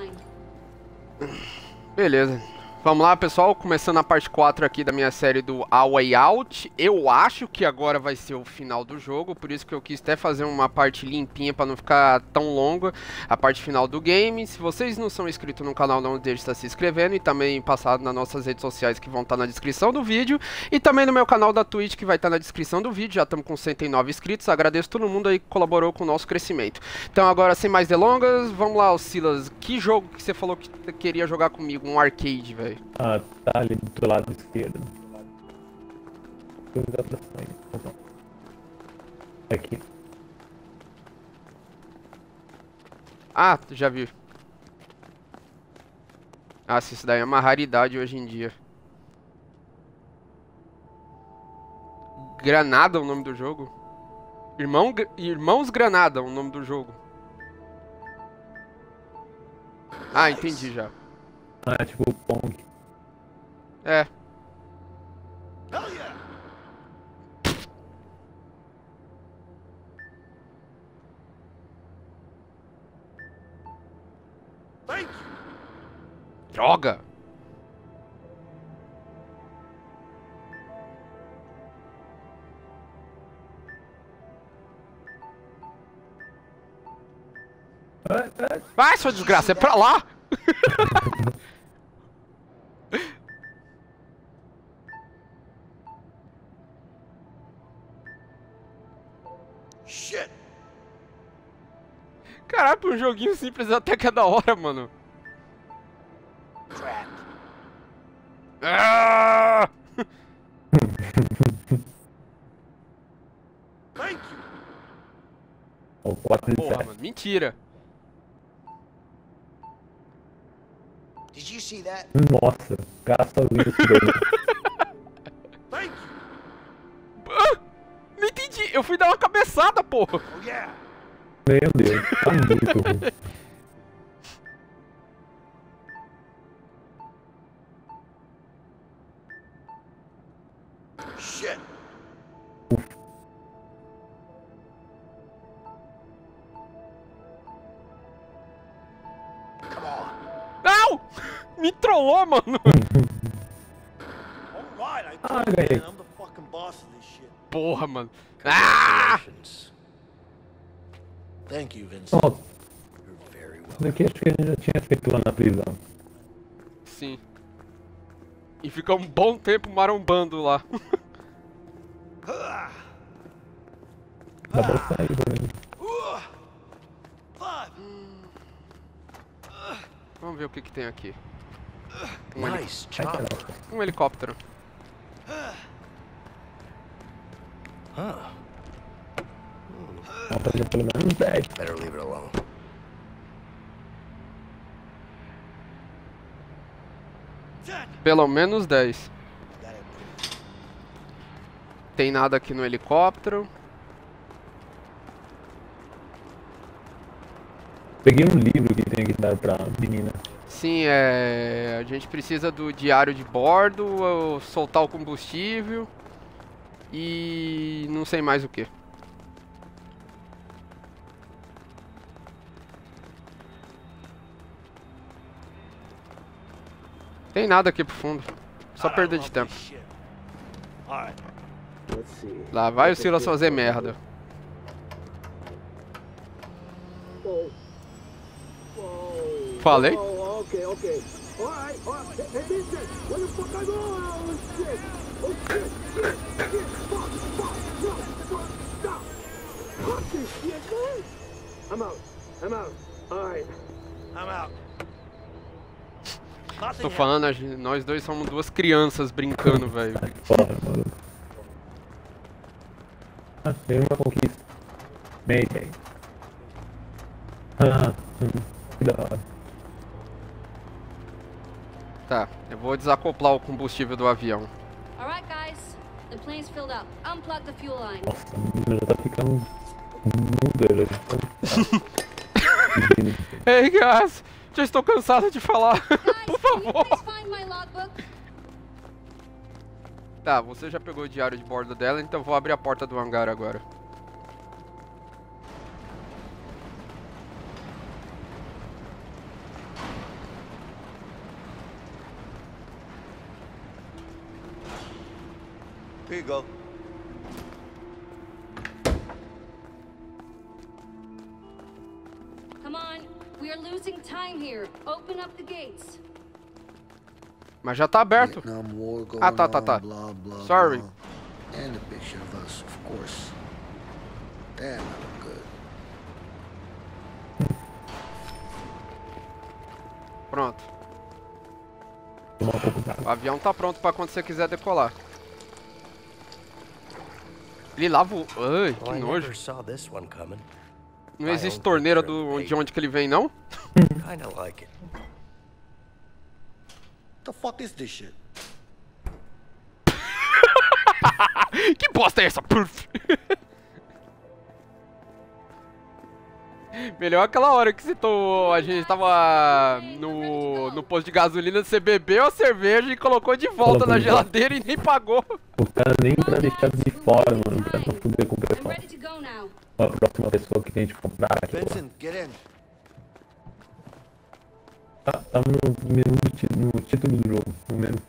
line. Beleza. Vamos lá, pessoal, começando a parte 4 aqui da minha série do A Way Out. Eu acho que agora vai ser o final do jogo, por isso que eu quis até fazer uma parte limpinha para não ficar tão longa a parte final do game. Se vocês não são inscritos no canal, não deixe de estar se inscrevendo e também passar nas nossas redes sociais que vão estar na descrição do vídeo e também no meu canal da Twitch que vai estar na descrição do vídeo. Já estamos com 109 inscritos, agradeço todo mundo aí que colaborou com o nosso crescimento. Então agora, sem mais delongas, vamos lá, Silas, que jogo que você falou que queria jogar comigo? Um arcade, velho. Ah, tá ali do teu lado esquerdo. Aqui. Ah, já vi. Ah, isso daí é uma raridade hoje em dia. Granada é o nome do jogo? Irmãos Granada é o nome do jogo. Ah, entendi já. Ah, é tipo Pong. É. Droga! Vai, sua desgraça, é pra lá! Shit. Caralho, pra um joguinho simples até que é da hora, mano. Crap. Ah! Thank you. Ou 4 de Porra, 7. mano, mentira. Did you see that? Nossa, o cara sozinho se deu. Thank you. Ah! Não entendi, eu fui dar uma cabeçada, porra. Oh yeah. Meu Deus, tá muito ruim. Shit. Come on. Não! Me trollou, mano. All right, I Ah, told you, ganhei. man, I'm the fucking boss of this shit. Porra, mano. Ah! Congratulations. Thank you, Vincent. Ó, You're very isso welcome. daqui acho que a gente já tinha feito lá na prisão. Sim. E fica um bom tempo marombando lá. Dá pra sair, velho. Vamos ver o que que tem aqui. Nice Ai, job. caraca. Um helicóptero. Huh. Vamos fazer pelo menos 10. Better leave it alone. Pelo menos 10. Tem nada aqui no helicóptero. Peguei um livro que tem que dar pra menina. Sim, a gente precisa do diário de bordo, soltar o combustível e não sei mais o que. Tem nada aqui pro fundo. Só perda de tempo. Alright. Lá vai o Silas fazer merda. Falei? Oh, okay, okay. All right, all right. Hey, Vincent, where the fuck I go? Oh, shit. Oh, shit, shit, fuck, no, fuck, stop. Fuck this shit, man. I'm out. All right. I'm out. Tô falando, nós dois somos duas crianças brincando, velho. Sai fora, maluco. Ah, tem uma conquista. Mayday. Ah, que da hora. Tá, eu vou desacoplar o combustível do avião. All right, guys. The plane's filled up. Unplug the fuel line. Nossa, a menina já tá ficando muda, já tá... Ei, guys, já estou cansado de falar. Por Guys, can you favor. please find my logbook? Tá, você já pegou o diário de bordo dela, então eu vou abrir a porta do hangar agora. Here you go. Come on. We are losing time here. Open up the gates. Mas já tá aberto. Vietnam War going Ah, tá. on, blah, blah, Sorry. blah. And a picture of us, of course. Damn, I look good. Pronto. Tomar um pouco O d'água. avião tá pronto pra quando você quiser decolar. Ele lava o... Ai, que Well, I nojo. never saw this one coming. Não existe torneira de onde que ele vem, não? Kinda like it. What the fuck is this shit? Que bosta é essa? Puf. Melhor aquela hora que a gente tava no posto de gasolina, você bebeu a cerveja e colocou de volta Colocou na de volta. geladeira e nem pagou. O cara nem pra deixar de fora, mano, pra não fuder com o I'm pessoal. ready to go now. A próxima pessoa que a gente comprar aqui. Vincent, get in. Tá no menu no título do jogo, no menu.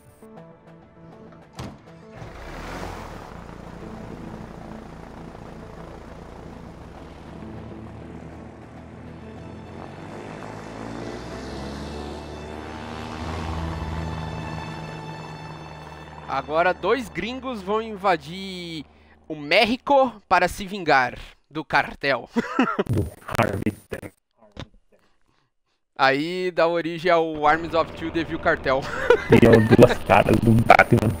Agora 2 gringos vão invadir o México para se vingar do cartel. Do Harvey Dent. Aí dá origem ao Arms of Two Devil Cartel. E é o duas caras do Batman.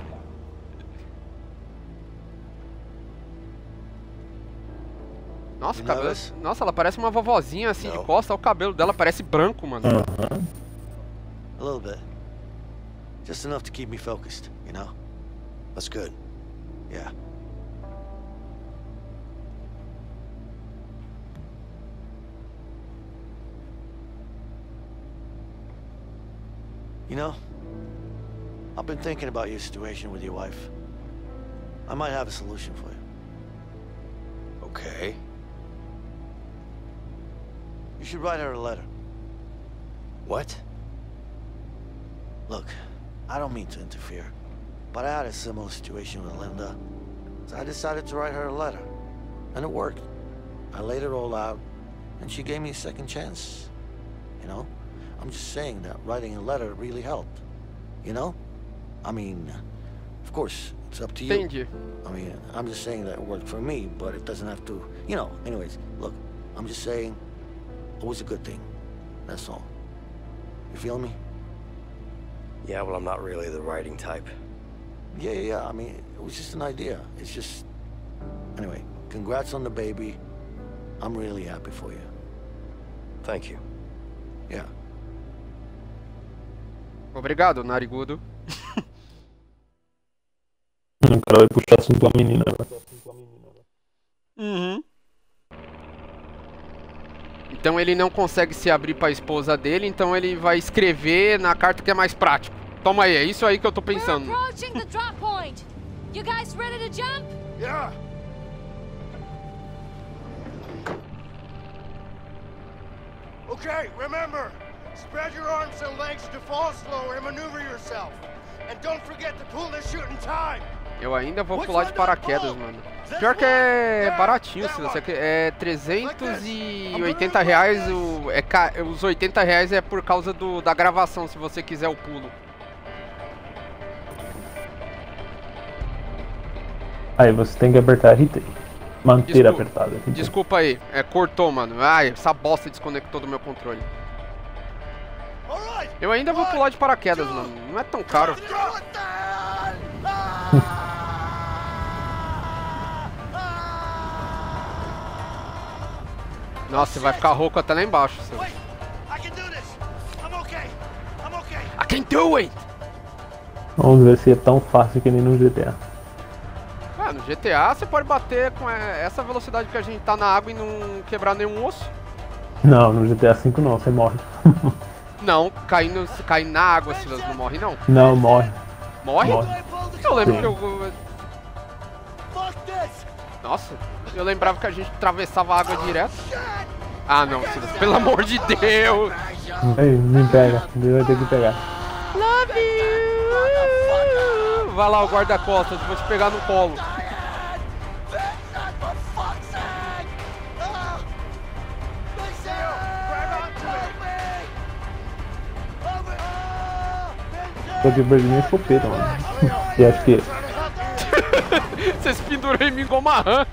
Nossa, o You cabelo. nervous? Nossa, ela parece uma vovozinha assim de Não. costa. O cabelo dela parece branco, mano. Aham. A little bit. Just enough to keep me focused, you know? That's good. Yeah. You know, I've been thinking about your situation with your wife. I might have a solution for you. Okay. You should write her a letter. What? Look, I don't mean to interfere, but I had a similar situation with Linda, so I decided to write her a letter. And it worked. I laid it all out, and she gave me a second chance. You know? I'm just saying that writing a letter really helped. You know? I mean, of course, it's up to you. Entendi. I mean, I'm just saying that it worked for me, but it doesn't have to, you know, anyways, look, I'm just saying it was a good thing. That's all. You feel me? Yeah, well, I'm not really the writing type. Yeah. I mean, it was just an idea. It's just... Anyway, congrats on the baby. I'm really happy for you. Thank you. Yeah. Obrigado, narigudo. O cara vai puxar assunto com a menina. Uhum. Então ele não consegue se abrir pra esposa dele, então ele vai escrever na carta que é mais prático. Toma aí, é isso aí que eu tô We're pensando. approaching the drop point. You guys ready to jump? Yeah. Okay, remember, spread your arms and legs to fall slow and maneuver yourself. And don't forget to pull the chute in time. Eu ainda vou pular de paraquedas, mano. Pior que é baratinho, se você quer. É 380 reais. Os 80 reais é por causa da gravação, se você quiser o pulo. Aí você tem que apertar RT. Manter apertado. Desculpa aí, cortou, mano. Ai, essa bosta desconectou do meu controle. All right. Eu ainda vou pular de paraquedas, mano. Não é tão caro. What the hell? Nossa, você vai ficar rouco até lá embaixo. Seu. Wait, I can do this. I'm okay. I'm okay. I can do it! Vamos ver se é tão fácil que nem no GTA. Ah, no GTA você pode bater com essa velocidade que a gente tá na água e não quebrar nenhum osso. Não, no GTA V não, você morre. Não, se cair na água, Silas, não morre não. Não, morre. Morre? Morre. Eu lembro Sim. que eu... Fuck this. Nossa, eu lembrava que a gente atravessava a água direto. Ah não, Silas, pelo amor de Deus! Ei, me pega, ele vai ter que pegar. Love you! Vai lá, o guarda-costas, vou te pegar no colo. Só que eu perdi minha escopeta, mano. E acho que... Você se pendurou em mim igual uma rã.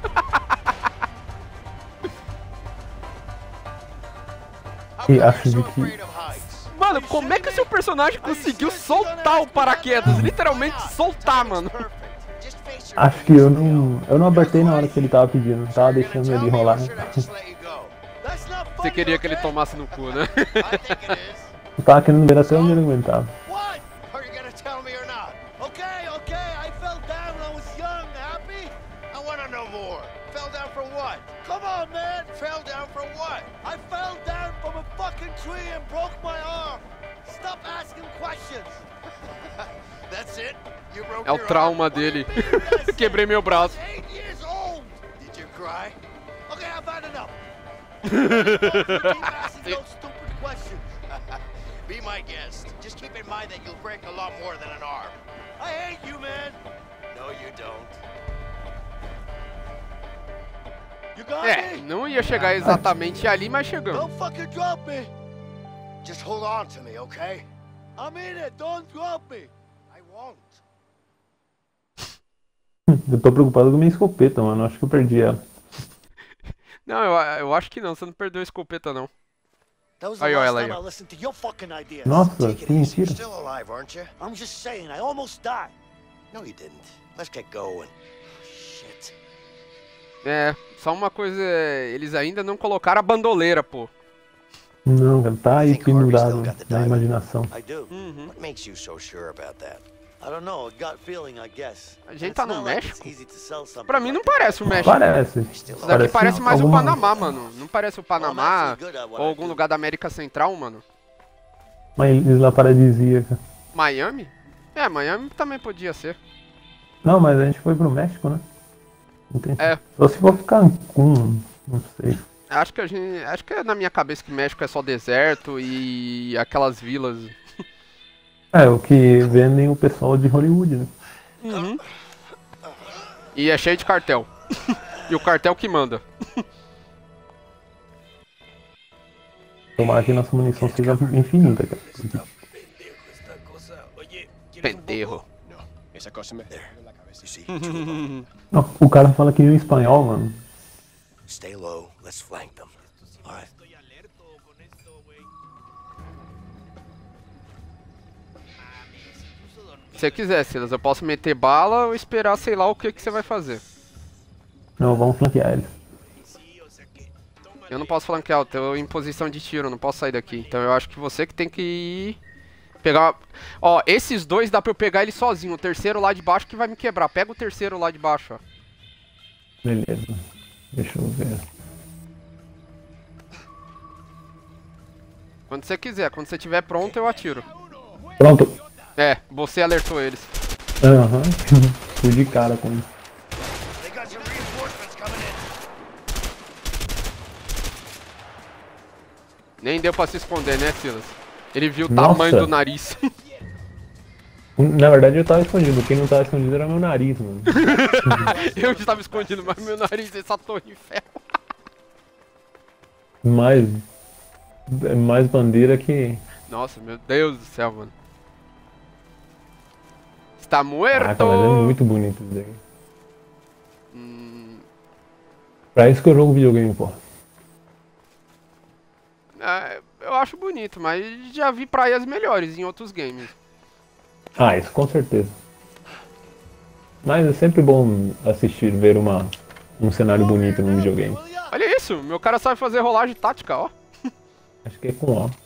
E acho que... Mano, como é que o seu personagem conseguiu soltar o paraquedas? Literalmente soltar, mano. Acho que eu não apertei na hora que ele tava pedindo. Tava deixando ele rolar, né? Você queria que ele tomasse no cu, né? Eu tava querendo ver até onde ele aguentava. What? Are you gonna tell me or not? Okay, I fell down when I was young, happy? I wanna know more. Fell down for what? Come on, man! Fell down for what? I fell down from a fucking tree and broke my arm! Stop asking questions! That's it? You broke É o your trauma arm? What do you dele. mean? That's it? Quebrei meu braço. I was 8 years old! Did you cry? Okay, I've had enough. Keep asking those stupid questions. Be my guest. Just keep in mind that you'll break a lot more than an arm. I hate you, man. No, you don't. You got É, me? não ia chegar exatamente ali, mas chegamos. Don't fucking drop me. Just hold on to me, okay? I mean it. Don't drop me. I won't. Eu tô preocupado com minha escopeta, mano. Acho que eu perdi ela. Não, eu acho que não. Você não perdeu a escopeta, não. That was Aí, the ó, last ela aí, time ó. I listened to your fucking ideas. Nossa, Take it que easy. You're mentira. still alive, aren't you? I'm just saying, I almost died. No, you didn't. Let's get going. Shit. É, só uma coisa, eles ainda não colocaram a bandoleira, pô. Não, cara, tá aí Think Harvey pendurado still got the na diamond? imaginação. I do. What makes you so sure about that? I don't know, a gut feeling, I guess. A gente It's tá no not like México? it's easy to sell something Pra mim não like that. parece o México. Parece. Isso daqui parece mais o alguma- Panamá, mano. Não parece o Panamá ou algum lugar da América Central, mano. Uma isla paradisíaca. Miami? É, Miami também podia ser. Não, mas a gente foi pro México, né? Não tem... É. Só se for Cancún, não sei. Acho que é na minha cabeça que México é só deserto e aquelas vilas. É, o que vendem o pessoal de Hollywood, né? E é cheio de cartel. E o cartel que manda. Tomara que nossa munição seja infinita, cara. Pendejo. Esa cosa me there. You see? Não, o cara fala que em espanhol, mano. Stay low. Let's flank them. All right. Se você quiser, Silas, eu posso meter bala ou esperar, sei lá, o que você vai fazer. Não, vamos flanquear eles. Eu não posso flanquear, eu tô em posição de tiro, eu não posso sair daqui. Então eu acho que você que tem que ir... Pegar... Ó, esses dois dá pra eu pegar ele sozinho. O terceiro lá de baixo que vai me quebrar. Pega o terceiro lá de baixo, ó. Beleza. Deixa eu ver. Quando você quiser, quando você estiver pronto, eu atiro. Pronto. É, você alertou eles. Aham. Fui de cara com isso. They got some reinforcements coming in. Nem deu pra se esconder, né, Silas? Ele viu o Nossa. tamanho do nariz. Na verdade eu tava escondido. Quem não tava escondido era meu nariz, mano. Eu estava escondido, mas meu nariz é essa torre de ferro. Mais bandeira que... Nossa, meu Deus do céu, mano. Está muerto! Caraca, mas é muito bonito isso daí. Pra isso que eu jogo videogame, pô. É, eu acho bonito, mas já vi praias melhores em outros games. Ah, isso com certeza. Mas é sempre bom assistir, ver um cenário bonito no videogame. Olha isso, meu cara sabe fazer rolagem tática, ó. Acho que é com O.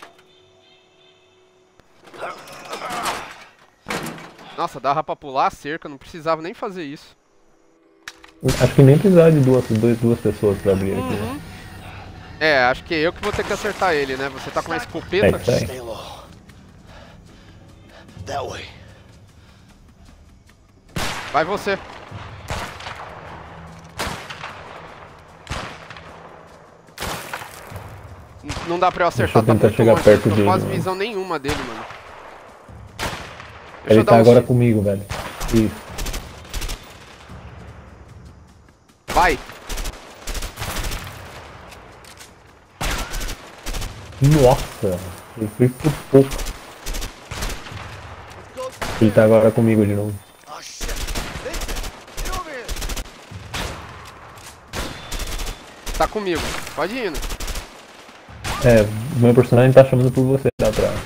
Nossa, dava pra pular a cerca, não precisava nem fazer isso. Acho que nem precisava de duas pessoas pra abrir aqui. Né? É, acho que é eu que vou ter que acertar ele, né? Você tá com uma escopeta? É isso aí. Stay low. That way. Vai você. Não dá pra eu acertar, Deixa eu tá tentar muito chegar longe. perto Eu não dele, faço mano. visão nenhuma dele, mano. Deixa Ele eu dar tá um agora tiro. comigo, velho. Isso. Vai! Nossa, eu fui por pouco. Ele tá agora comigo de novo. Oh, shit. Vincent, get over here. Tá comigo. Pode ir indo. É, meu personagem tá chamando por você lá atrás.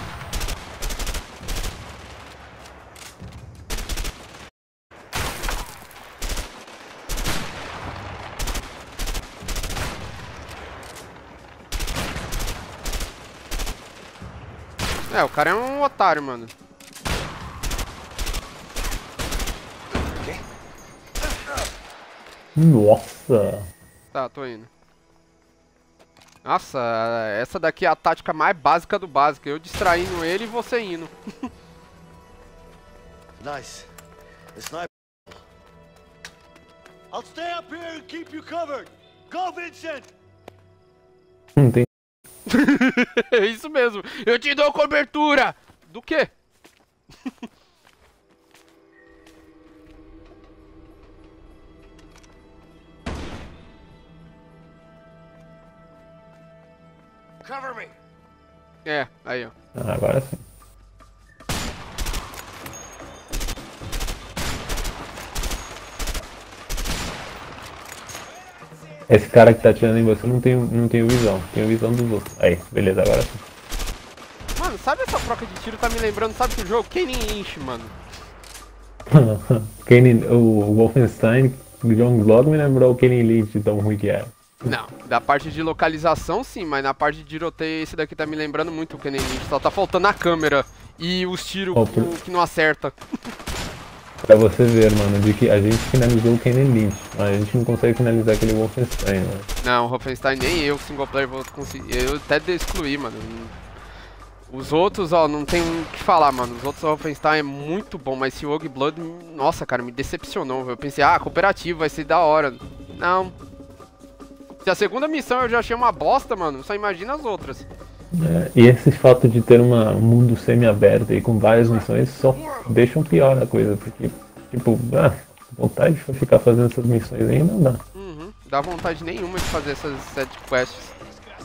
É, o cara é um otário, mano. Nossa. Tá, tô indo. Nossa, essa daqui é a tática mais básica do básico. Eu distraindo ele e você indo. Nice. The sniper. I'll stay up here and keep you covered. Go, Vincent! Não tem. É isso mesmo. Eu te dou cobertura. Do quê? Cover me! É, aí ó. Ah, agora sim. Esse cara que tá atirando em você não tem visão. Tem visão dos outros. Aí, beleza, agora sim. Mano, sabe essa troca de tiro tá me lembrando, sabe que jogo? Kenny Lynch, mano. O Wolfenstein, o John Vlog me lembrou o Kenny Lynch de tão ruim que era. Não, da parte de localização sim, mas na parte de tiroteio esse daqui tá me lembrando muito o Kenny Lynch. Só tá faltando a câmera e os tiros que não acerta. Pra você ver, mano, de que a gente finalizou o Kenny Lynch, mas a gente não consegue finalizar aquele Wolfenstein, mano. Não, o Wolfenstein nem eu, single player, vou conseguir. Eu até excluí, mano. Os outros, ó, não tem o que falar, mano. Os outros Wolfenstein é muito bom, mas esse Rogue Blood, nossa, cara, me decepcionou. Eu pensei, ah, cooperativo, vai ser da hora. Não. Se a segunda missão eu já achei uma bosta, mano, só imagina as outras. É, e esse fato de ter um mundo semi-aberto e com várias missões só deixam pior a coisa, porque, tipo, vontade de ficar fazendo essas missões aí não dá. Uhum, dá vontade nenhuma de fazer essas side quests.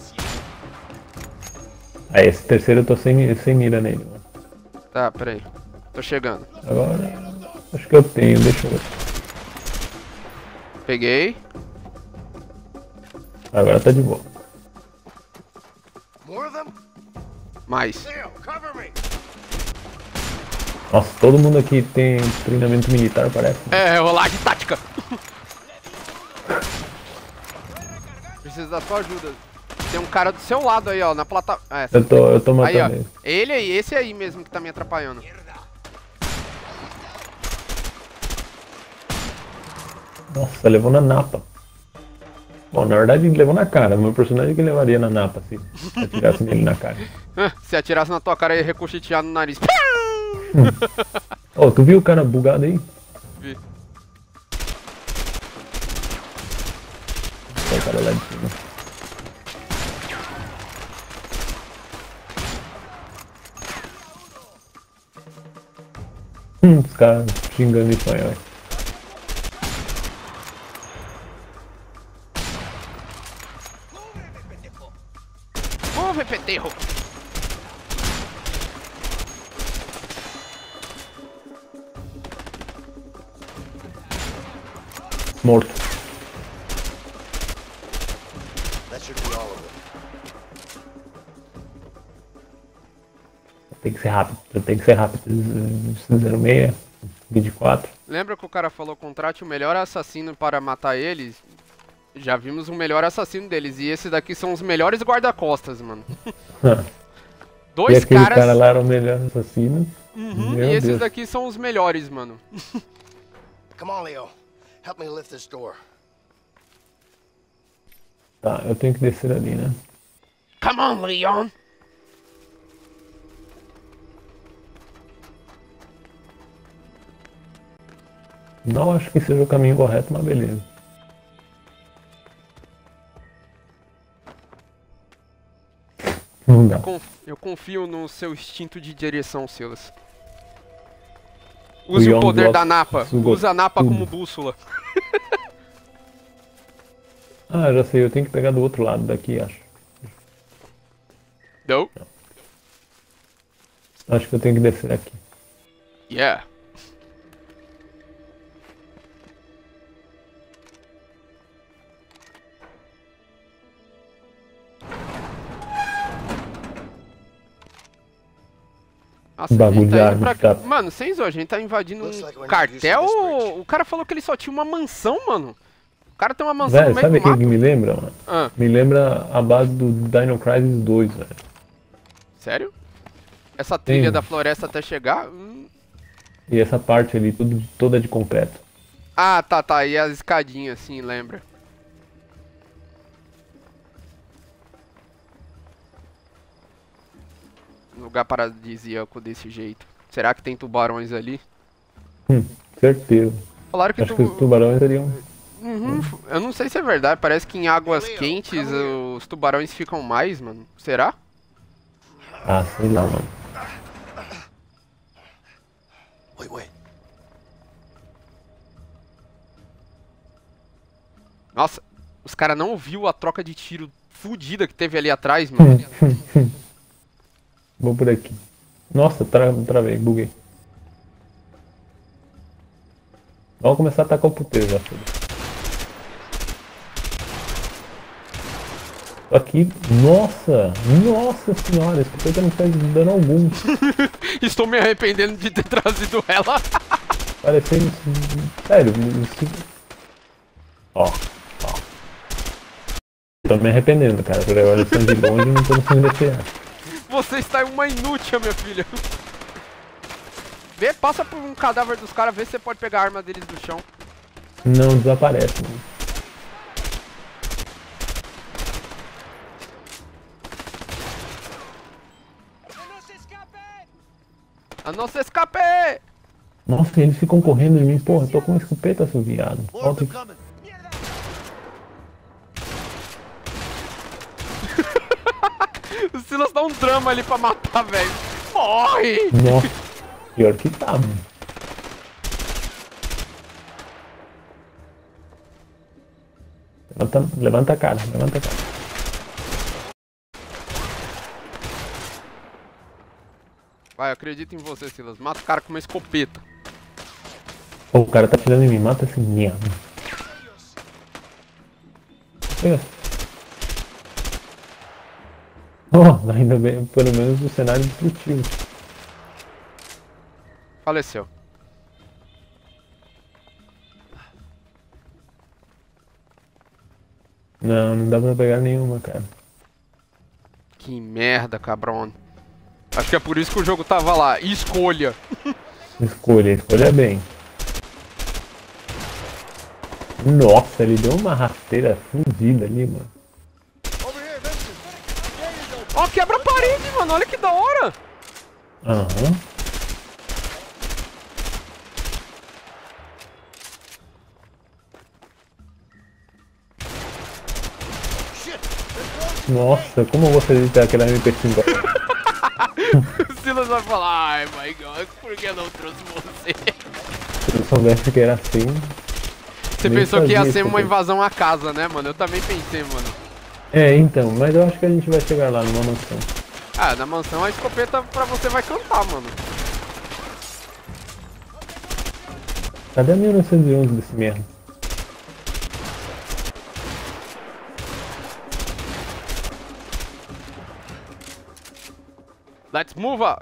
Aí, esse terceiro eu tô sem mira nele, mano. Tá, peraí. Tô chegando. Agora, acho que eu tenho, deixa eu ver. Peguei. Agora tá de boa. More of them? Mais. Leo, cover me! Nossa, todo mundo aqui tem treinamento militar, parece. É, rolar de tática. Preciso da sua ajuda. Tem um cara do seu lado aí, ó, na plataforma. Eu tô matando aí, ó. ele. Ele aí, esse aí mesmo que tá me atrapalhando. Nossa, levou na napa. Bom, na verdade levou na cara. Meu personagem que levaria na napa se atirasse nele na cara. Se atirasse na tua cara e ricochetear no nariz. Oh, tu viu o cara bugado aí? Vi. Olha o cara lá de cima. Os caras xingando em espanhol. Ouve, peterro. Morto. That should be all of them. Tem que ser rápido. Tem que ser rápido. 06, 24. Lembra que o cara falou contrate o melhor assassino para matar eles? Já vimos o melhor assassino deles. E esses daqui são os melhores guarda-costas, mano. E Dois aquele caras. cara lá era o melhor assassino. Uhum, Meu e esses Deus. daqui são os melhores, mano. Come on, Leo. Help me lift this door. Tá, eu tenho que descer ali, né? Come on, Leon. Não acho que seja o caminho correto, mas beleza. Não dá. Eu confio no seu instinto de direção, Silas. Use o Young poder Block da Napa. sugou Usa a Napa tudo. como bússola. Ah, já sei, eu tenho que pegar do outro lado daqui, acho. Não? Acho que eu tenho que descer aqui. Yeah. Nossa, a Bagulho gente de tá indo arma, pra... cara. Mano, sem zoar, a gente tá invadindo Looks like um we're not cartel using this ou... bridge. O cara falou que ele só tinha uma mansão, mano. O cara tem uma mansão Velho, no meio sabe do o que mato. que me lembra, mano? Ah, Me lembra a base do Dino Crisis 2, velho. sério? Essa trilha Sim. da floresta até chegar? E essa parte ali, tudo, toda de concreto. Ah, tá. E as escadinhas, assim, lembra? Lugar paradisíaco desse jeito. Será que tem tubarões ali? Certeza. Falaram que Acho que os tubarões seriam. Uhum, eu não sei se é verdade, parece que em águas quentes os tubarões ficam mais, mano. Será? Ah, sei lá, mano. Wait. Nossa, os caras não ouviu a troca de tiro fudida que teve ali atrás, mano. Vou por aqui. Nossa, travei, buguei. Vamos começar a atacar o puteiro já, filho. Aqui, nossa senhora, esse puteiro não faz dano algum. Estou me arrependendo de ter trazido ela. Parecendo. Sério, ó. Tô me arrependendo, cara, por agora eles estão de longe e não tô conseguindo atirar. Você está uma inútil, minha filha. Vê, passa por um cadáver dos caras, vê se você pode pegar a arma deles do chão. Não desaparece, mano. A nossa escape! Nossa, eles ficam correndo de mim, porra, eu tô com uma escopeta, seu viado. More of Volta them aqui. coming. O Silas dá um drama ali pra matar, velho. Morre! Nossa, pior que tá, mano. Levanta a cara, levanta a cara. Vai, eu acredito em você, Silas. Mata o cara com uma escopeta. Pô, o cara tá atirando em mim, mata esse merda. Pega. Oh, ainda bem, pelo menos o cenário destrutivo. Faleceu. Não dá pra pegar nenhuma, cara. Que merda, cabrão. Acho que é por isso que o jogo tava lá. Escolha. Escolha bem. Nossa, ele deu uma rasteira fudida ali, mano. Over here, Vincent. There you go. Ó, quebra a parede, mano. Olha que da hora. Aham. Shit. They're close. Nossa, como eu gostaria de ter aquela MP5. O Silas vai falar, ai, my God, por que eu não trouxe você? Se eu soubesse que era assim. Você Nem pensou que ia fazia ser isso, uma cara. invasão à casa, né, mano? Eu também pensei, mano. É, então, mas eu acho que a gente vai chegar lá numa mansão. Ah, na mansão a escopeta pra você vai cantar, mano. Cadê a 1911 desse merda? Let's move up.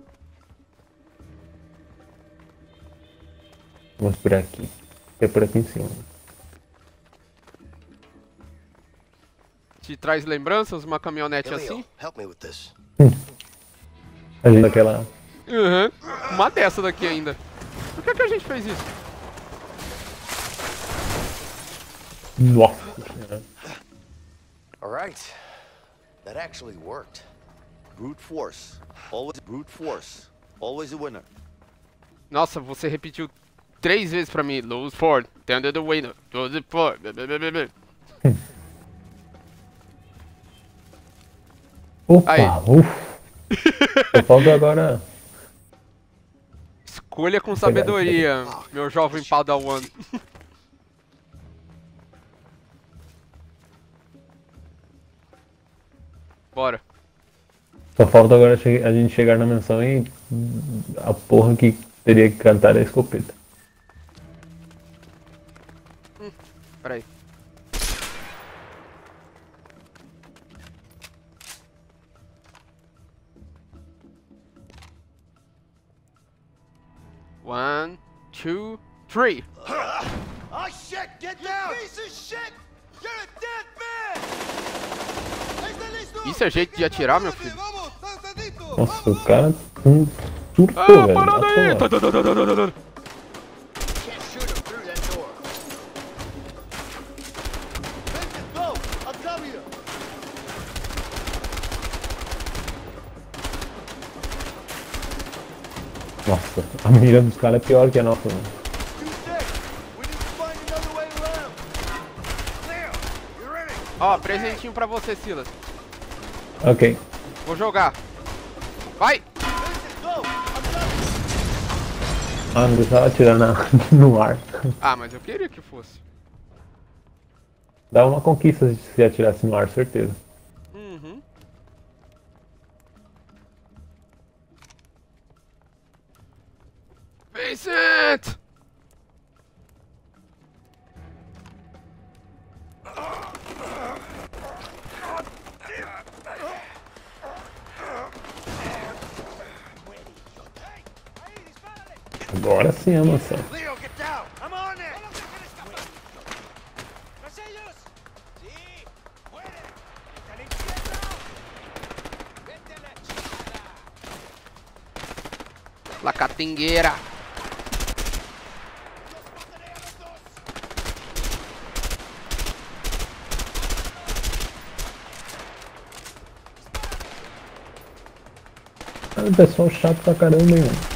Vamos por aqui. É por aqui em cima. Te traz lembranças, uma caminhonete assim? Emil, help me with this. A gente daquela. Uhum. Uma dessa daqui ainda. Por que a gente fez isso? Nossa senhora. All right. That actually worked. Brute force. Always brute force. Always a winner. Nossa, você repetiu 3 vezes pra mim. Lose Ford. Tender the winner. Lose Ford. Opa, Aí. ufa. Só falta agora. Escolha com sabedoria, meu jovem Padawan. Bora. Só falta agora a gente chegar na mansão e a porra que teria que cantar é a escopeta. Peraí. One, two, three. Oh shit, get down! Piece of shit! You're a dead man! Isso é jeito de atirar, meu filho? Nossa, o cara surtou, velho. Parada aí! À toa. Can't shoot him through that door. Vincent, go! I'll cover you! Nossa, a mira dos caras é pior que a nossa, mano. Too thick! We need to find another way around! There! You're in it! Ó, presentinho pra você, Silas. Ok. Vou jogar. Vai! Vincent, go! I'll cover you! Ah, não precisava atirar no ar. Ah, mas eu queria que fosse. Dá uma conquista se atirasse no ar, certeza. Uhum. Vincent! Agora sim a mansão. Leo, get down! I'm on it! La catingueira. O pessoal chato pra caramba, hein, mano.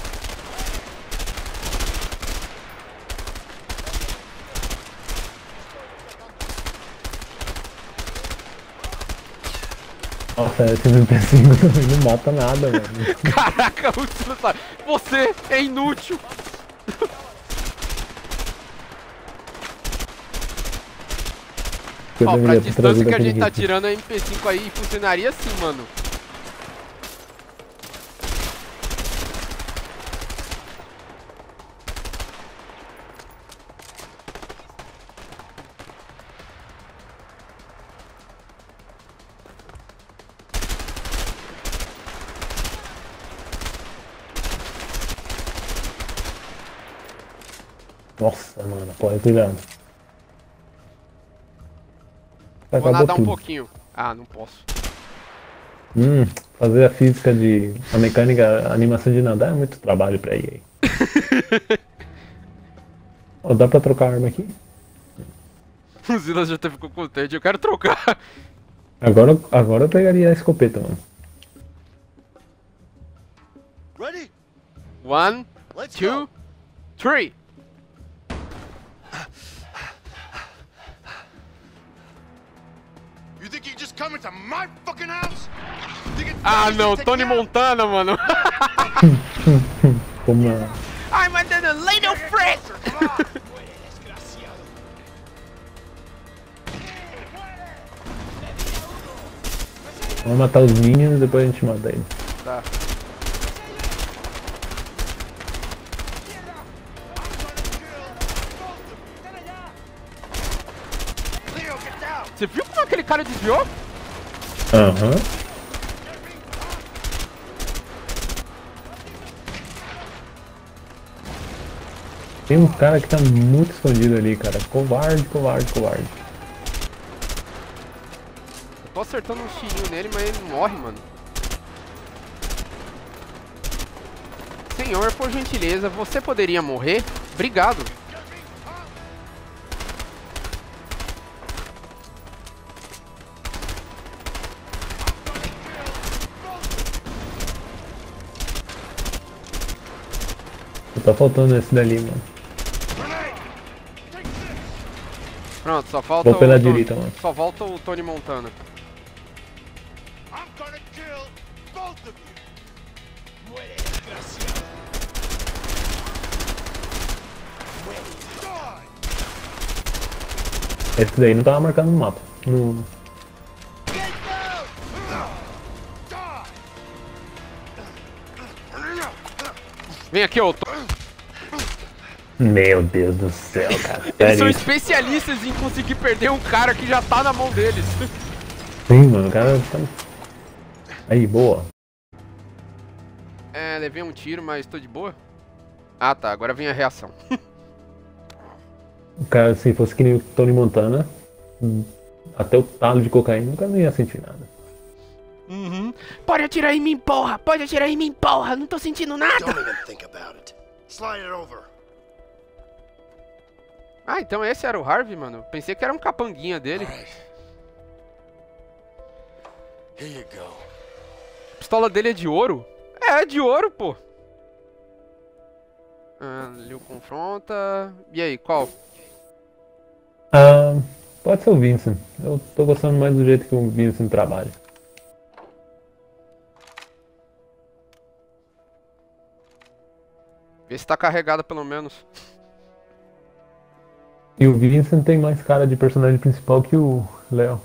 Nossa, esse MP5 também não mata nada, mano. Caraca, você não sabe. Você é inútil. Eu Ó, pra deveria ter distância trazido que a aquele gente tá rifle. tirando a MP5 aí, funcionaria assim, mano. Nossa, mano, pode cuidado. Vou Acabou nadar um tudo. pouquinho. Ah, não posso. Fazer a física a mecânica, a animação de nadar é muito trabalho pra EA. Ó, dá pra trocar a arma aqui? O Silas já até ficou contente. Eu quero trocar. Agora eu pegaria a escopeta, mano. Ready? One, Let's two, go! three. You think you can just come into my fucking house? Think it's Ah, easy não. to Tony take me out? Montana, mano. Como a... I'm under the little frick. Come on! Vamos matar os minions e depois a gente mata eles. Tá. Leo, get down! Você viu como aquele cara desviou? Aham. Tem um cara que tá muito escondido ali, cara. Covarde, covarde, covarde. Eu tô acertando um tirinho nele, mas ele não morre, mano. Senhor, por gentileza, você poderia morrer? Obrigado. Tá faltando esse dali, mano. Pronto, só falta Vou pela o Tony- direita, mano. Só volta o Tony Montana. I'm gonna kill both of you! Esse daí não tava marcado no mapa. No... Get down! Vem aqui, ô. Meu Deus do céu, cara. Eles são Sério. especialistas em conseguir perder um cara que já tá na mão deles. Sim, mano, o cara tá... Aí, boa. É, levei um tiro, mas tô de boa. Ah, tá. Agora vem a reação. O cara, se fosse que nem o Tony Montana, até o talo de cocaína, o cara não ia sentir nada. Uhum. Pode atirar em mim, porra! Pode atirar em mim, porra! Não tô sentindo nada! Don't even think about it. Slide it over. Ah, então esse era o Harvey, mano. Pensei que era um capanguinha dele. All right. Here you go. A pistola dele é de ouro? É de ouro, pô. Liu confronta. E aí, qual? Ah, pode ser o Vincent. Eu tô gostando mais do jeito que o Vincent trabalha. Vê se tá carregada pelo menos. E o Vincent tem mais cara de personagem principal que o Léo.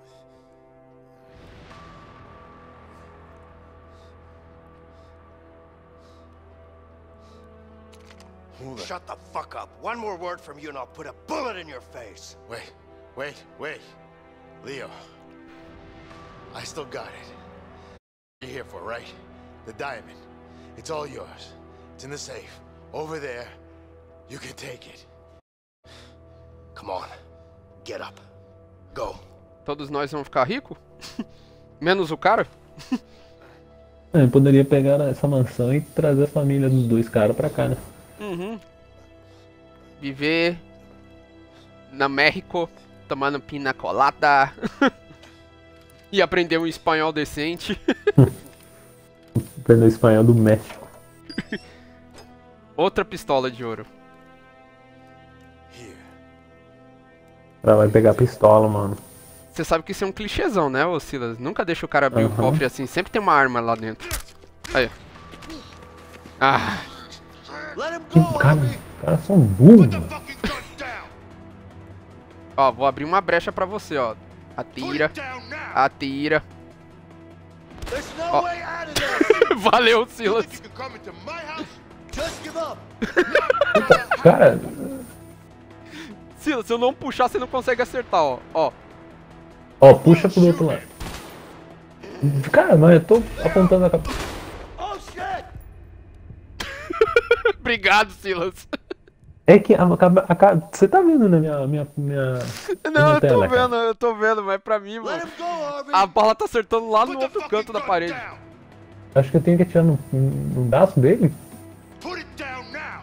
Shut the fuck up. One more word from you and I'll put a bullet in your face. Wait. Leo. I still got it. You're here for, right? The diamond. It's all yours. It's in the safe. Over there. You can take it. Come on. Get up. Go. Todos nós vamos ficar ricos? Menos o cara? Eu poderia pegar essa mansão e trazer a família dos dois caras pra cá, né? Uhum. Viver na México, tomando pina colada. E aprender um espanhol decente. Aprender espanhol do México. Outra pistola de ouro. Ela vai pegar a pistola, mano. Você sabe que isso é um clichêzão, né, ô Silas? Nunca deixa o cara abrir o Uhum. cofre assim, sempre tem uma arma lá dentro. Aí. Ah, Let him Que go, cara, Harvey. os caras são burros, Put the mano. fucking gun down. ó, vou abrir uma brecha pra você, ó. Put Atira, it down now. atira. There's no Oh. way out of this. Valeu, You Silas. think you can come into my house? Just give up. Cara, Silas, se eu não puxar, você não consegue acertar, ó. Ó, ó, puxa pro outro lado. Cara, mas eu tô apontando a cabeça. Oh shit! obrigado, Silas. É que você tá vendo na minha Não, eu tô tela, cara. vendo, eu tô vendo, mas pra mim, Let mano, him go, Harvey. a bola tá acertando lá no Put the outro fucking canto da gun parede. down. Acho que eu tenho que atirar no braço dele. Put it down now.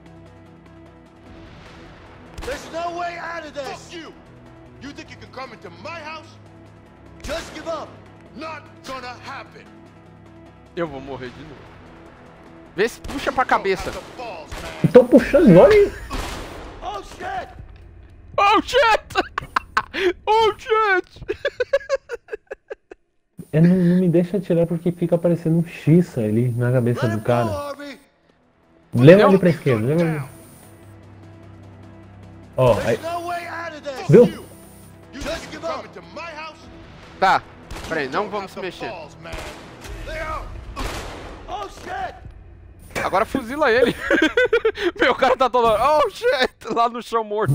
There's no way out of this. Fuck you. You think you can come into my house? Just give up. Not gonna happen. Eu vou morrer de novo. Vê se puxa pra cabeça. Don't have the balls, man. Tô puxando, olha aí. Oh shit! Oh, shit! Oh, shit! Não me deixa atirar porque fica aparecendo um X ali na cabeça Let do him go, cara. Harvey. Leva Não. ele pra esquerda, leva ele. Ó, aí, There's no way out of this. viu? You just give up. Into my house? Tá, peraí, não Don't vamos have se the mexer. balls, man. Leo. Oh shit! Agora fuzila ele. Meu cara tá todo. Oh, shit! Lá no chão morto.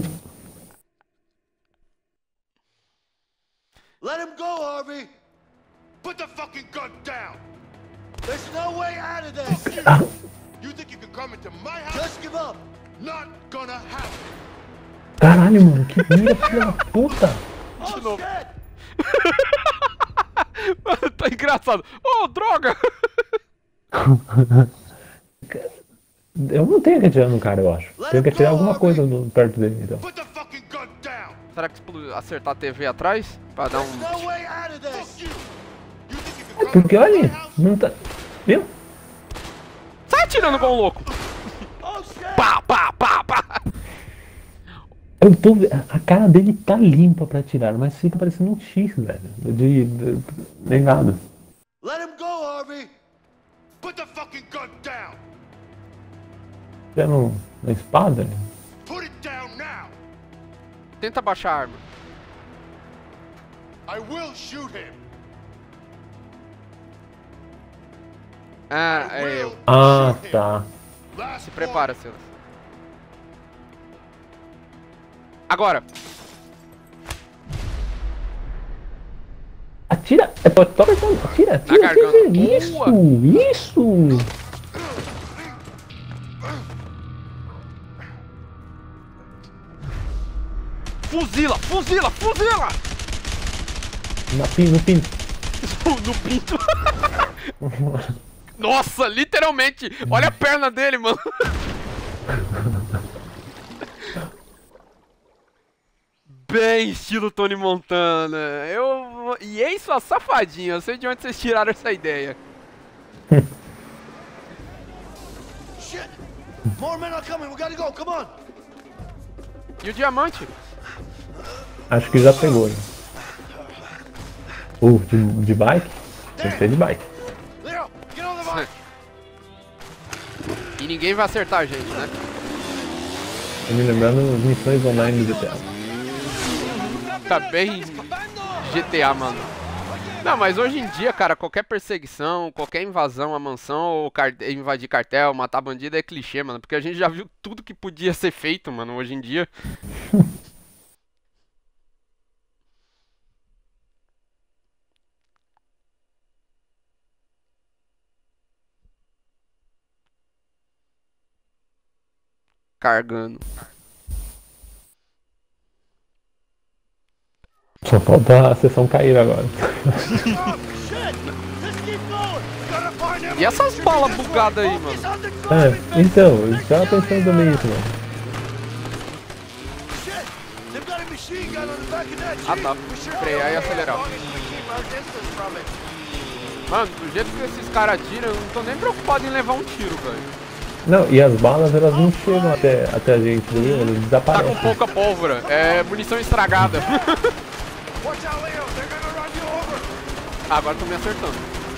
Let him go, Harvey. Put the fucking gun down. There's no way out of this. You think you can come into my house? Just give up. Not gonna happen. Caralho, mano, que mira, filha da puta. Oh novo. shit! Tá engraçado. Oh, droga! Eu não tenho que atirar no cara, eu acho. Tenho que atirar alguma coisa perto dele, então. Put the fucking gun down. Será que se acertar a TV atrás? Pra dar There's um. no way out of this. You think you can É come porque, into my olha, house? não tá... Viu? Sai atirando igual um louco! Oh shit! Pá, pá, pá, pá! Eu tô... A cara dele tá limpa pra atirar, mas fica parecendo um X, velho. De negado. Let him go, Harvey. Put the fucking gun down. Na espada? Put it down now. Tenta baixar a arma. I will shoot him. Ah, é eu. Ah, tá. Last Se prepara, Silas. Agora. Atira! É pra tocar, atira, atira, garganta. atira. Isso, Boa. isso! Fuzila, fuzila, fuzila! No pinto. No pinto. Nossa, literalmente. Olha a perna dele, mano. Bem estilo Tony Montana. E é isso, a safadinha. Eu sei de onde vocês tiraram essa ideia. Shit! More men are coming. We gotta go. Come on. E o diamante? Acho que já pegou, hein? De bike? Tem que ser de bike. Leo, get on the bike. E ninguém vai acertar a gente, né? Tô me lembrando das missões online do GTA. Tá bem GTA, mano. Não, mas hoje em dia, cara, qualquer perseguição, qualquer invasão à mansão ou invadir cartel, matar bandido é clichê, mano. Porque a gente já viu tudo que podia ser feito, mano, hoje em dia. Cargando. Só falta a sessão cair agora. E essas balas bugadas aí, mano? Então, eu estava pensando também isso, mano. Ah, tá. Frear e acelerar. Mano, do jeito que esses caras atiram, eu não tô nem preocupado em levar um tiro, velho. Não, e as balas elas não chegam até a gente, viu? Elas Tá desaparecem. com pouca pólvora. É munição estragada. Agora tô me acertando.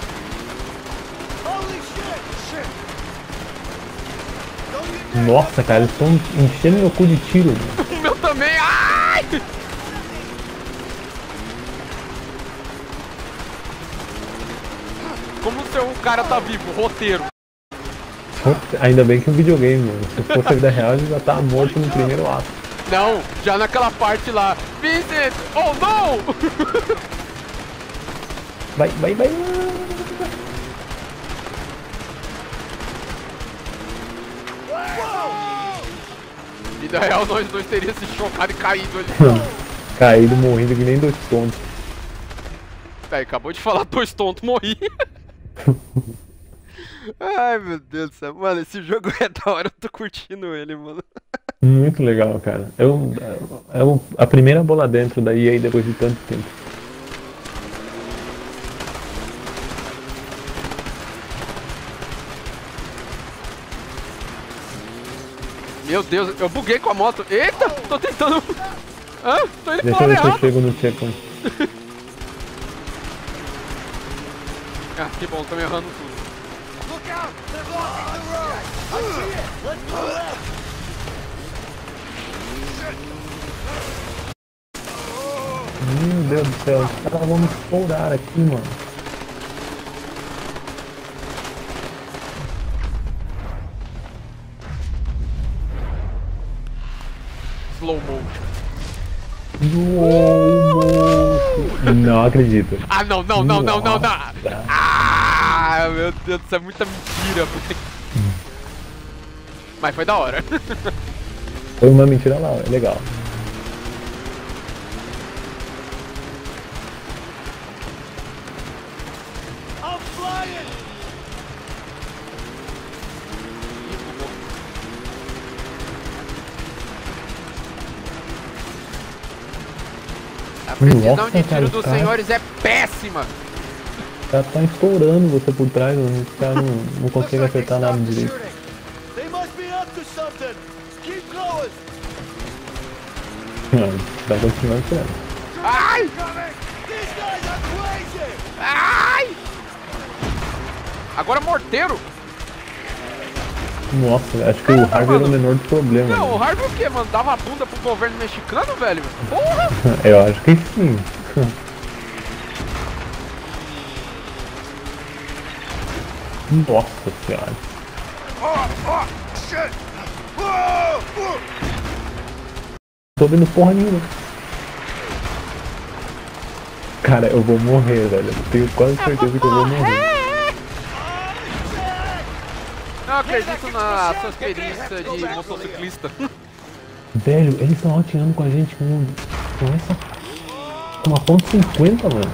Nossa, cara, eles estão enchendo meu cu de tiro. O meu também. Ai! Como o seu cara tá vivo? Roteiro. Ainda bem que é um videogame, mano. Se fosse a vida real, ele já tá morto no primeiro ato. Não, já naquela parte lá. Vincent! Oh, não! Vai. Vida real, nós dois teríamos se chocado e caído ali. Caído, morrendo que nem dois tontos. Véi, acabou de falar dois tontos, morri. Ai, meu Deus do céu. Mano, esse jogo é da hora, eu tô curtindo ele, mano. Muito legal, cara. É a primeira bola dentro da EA depois de tanto tempo. Meu Deus, eu buguei com a moto. Eita, tô tentando... Ah, tô indo Deixa pra eu ver se eu errado. chego no checkpoint. Ah, que bom, tô me errando tudo. Meu Deus do céu, os caras vão me explorar aqui, mano. Slow motion. Não acredito. Ah, não. Ah, meu Deus, isso é muita mentira. Mas foi da hora. Foi uma mentira lá, é legal. I'm flying. A precisão Nossa, de cara, tiro os dos caras- senhores é péssima. Os caras tá estourando você por trás, mano. Os caras não conseguem acertar nada direito. They must be up to something. Keep going. Mano, vai continuar atirando. Ai! These guys are crazy. Ai! Agora morteiro. Nossa, acho que o Harvey era o menor do problema. Não, né? o Harvey o quê, mano? Dava a bunda pro governo mexicano, velho? Porra! Eu acho que sim. Nossa senhora. Shit! Whoa! Tô vendo porra nenhuma. Cara, eu vou morrer, velho. Eu tenho quase certeza que eu vou morrer. Eu acredito nas suas perícias de motociclista. Velho, eles estão atirando com a gente com essa. Com uma ponto .50, mano.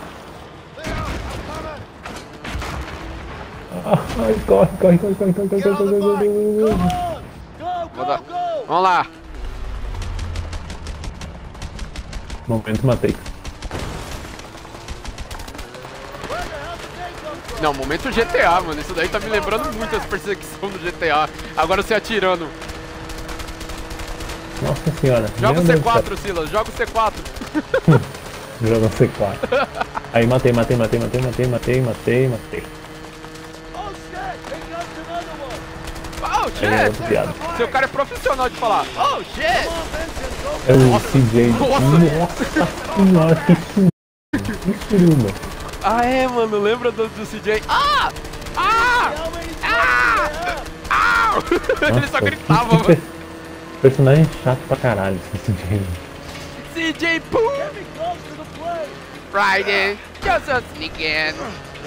Ai, corre. Vamos lá. Momento, matei. Não, momento GTA, mano. Isso daí tá me lembrando muito as perseguições do GTA. Agora você atirando. Nossa senhora. Joga o meu Deus do C4, Silas. Joga o C4. céu. Joga o C4. Aí matei. Oh shit! Oh, Ele é shit. outro viado. Seu cara é profissional de falar. Oh, shit. É o CJ. Nossa senhora, que suruba. Mano. Ah, é, mano. Lembra do CJ? Ah! Ele só gritava, mano. Personagem chato pra caralho, esse CJ. CJ Poo! Friday, just us again.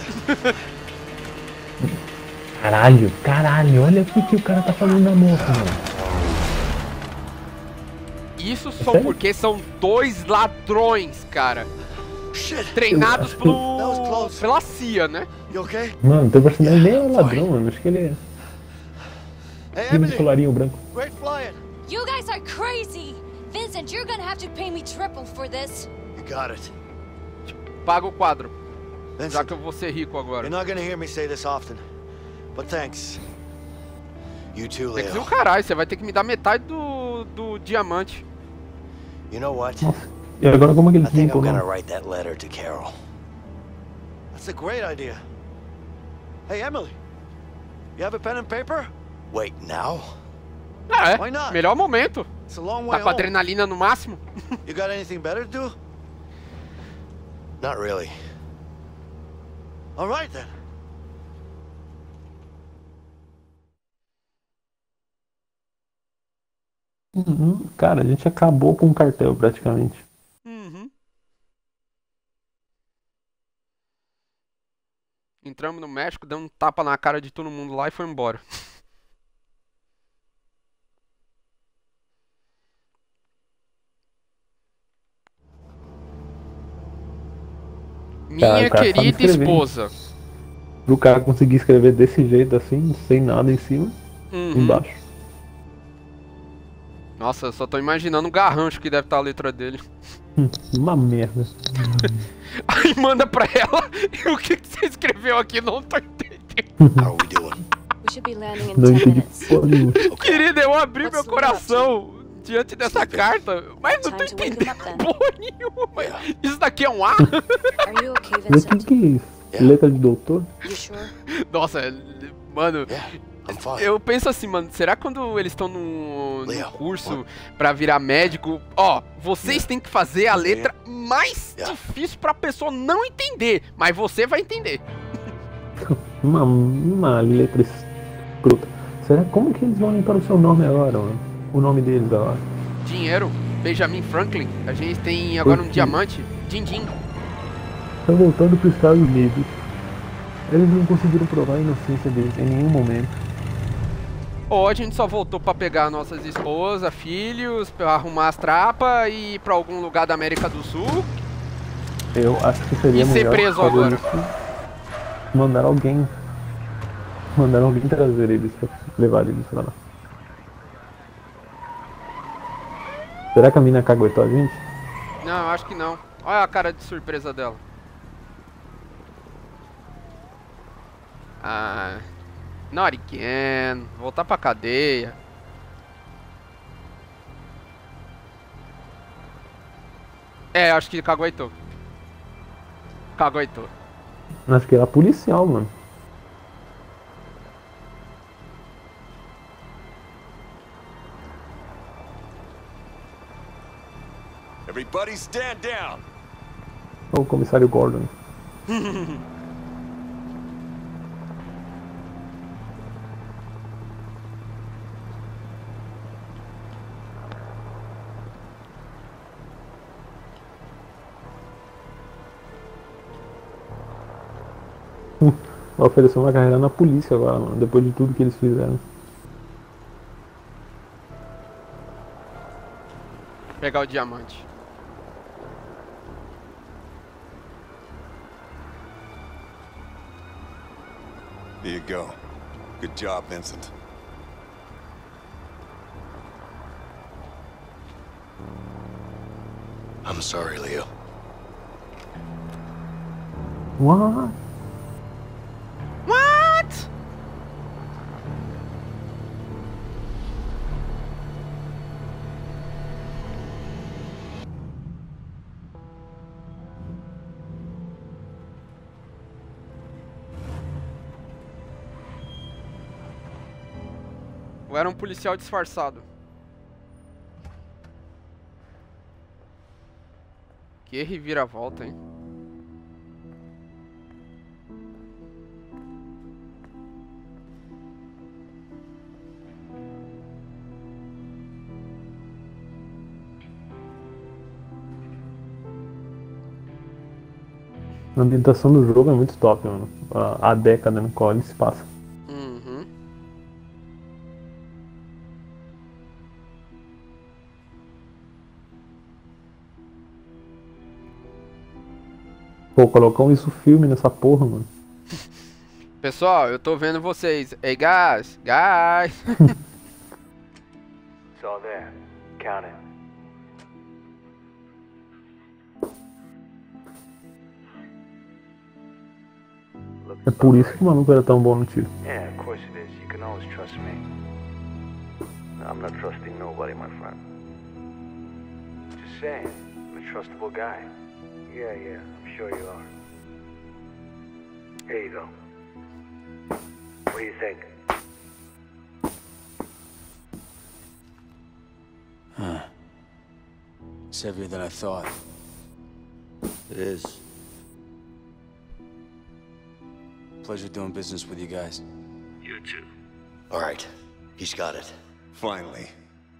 Caralho, olha o que o cara tá fazendo na moto, mano. Isso só sério? porque são dois ladrões, cara. Shit! Treinados That was close. pela CIA, né? You okay? Mano, teu personagem nem é ladrão, mano. Acho que ele é Hey, filho de Emily! colarinho branco. Great flying! You guys are crazy! Vincent, you're gonna have to pay me triple for this. You got it. Paga o quadro, já Vincent, que eu vou ser rico agora. you're not gonna hear me say this often, but thanks. You too, Tem que ser o Leo. caralho, você vai ter que me dar metade do diamante. You know what? E agora como é que I ele se think I'm limpou, gonna não? write that letter to Carol. That's a great idea. Hey, Emily, you have a pen and paper? Wait, now? Ah, Why not? melhor momento. It's a long Tá way com home. adrenalina no máximo. You got anything better to do? Not really. All right then. Cara, a gente acabou com o cartel praticamente. Uhum. Entramos no México, damos um tapa na cara de todo mundo lá e foi embora. Minha o cara sabe querida escrever. esposa. Pro cara conseguir escrever desse jeito assim, sem nada em cima, Uhum. embaixo. Nossa, eu só tô imaginando o garrancho que deve estar a letra dele. Uma merda. Aí manda pra ela. E o que você escreveu aqui? Não tô entendendo. How are we doing? We should be landing in Não 10 entendi minutes. porra nenhuma. Querida, eu abri What's meu the coração diante dessa carta, mas não tô Time to wake entendendo them up, then. porra nenhuma. Isso daqui é um A? Are you okay, Mas o Vincent? que é isso? Letra de doutor? You sure? Nossa, mano, Yeah, I'm fine. eu penso assim, mano, será quando eles estão no Leo, curso pra virar médico, ó, vocês têm que fazer a letra mais Yeah. difícil pra pessoa não entender, mas você vai entender. Uma letra escrota. Será como que eles vão limpar o seu nome agora, mano? O nome deles agora. Dinheiro, Benjamin Franklin, a gente tem agora um quê? diamante, din-din. Tá voltando para os Estados Unidos. Eles não conseguiram provar a inocência deles em nenhum momento. Ou a gente só voltou pra pegar nossas esposas, filhos, pra arrumar as trapas e ir pra algum lugar da América do Sul. Eu acho que seria E ser melhor preso fazer agora. isso. Mandar alguém trazer eles pra levar eles pra lá. Será que a mina caguetou a gente? Não, eu acho que não. Olha a cara de surpresa dela. Ah, not again. Voltar pra cadeia. É, acho que caguetou. Caguetou. Acho que era policial, mano. Everybody stand down. O comissário Gordon. Vai oferecer uma carreira na polícia agora, mano, depois de tudo que eles fizeram. Pegar o diamante. Here you go. Good job, Vincent. I'm sorry, Leo. What? What? Ou era um policial disfarçado? Que reviravolta, hein? A ambientação do jogo é muito top, mano. A década no qual ele se passa. Uhum. Pô, colocam isso filme nessa porra, mano. Pessoal, eu tô vendo vocês. Ei, guys! Guys! It's all there. Count it. É por isso que o maluco era tão bom no tiro. Yeah, of course it is. You can always trust me. I'm not trusting nobody, my friend. Just saying, I'm a trustable guy. Yeah, I'm sure you are. Here you go. What do you think? Huh. It's heavier than I thought. It is. Pleasure doing business with you guys. You too. All right. He's got it. Finally.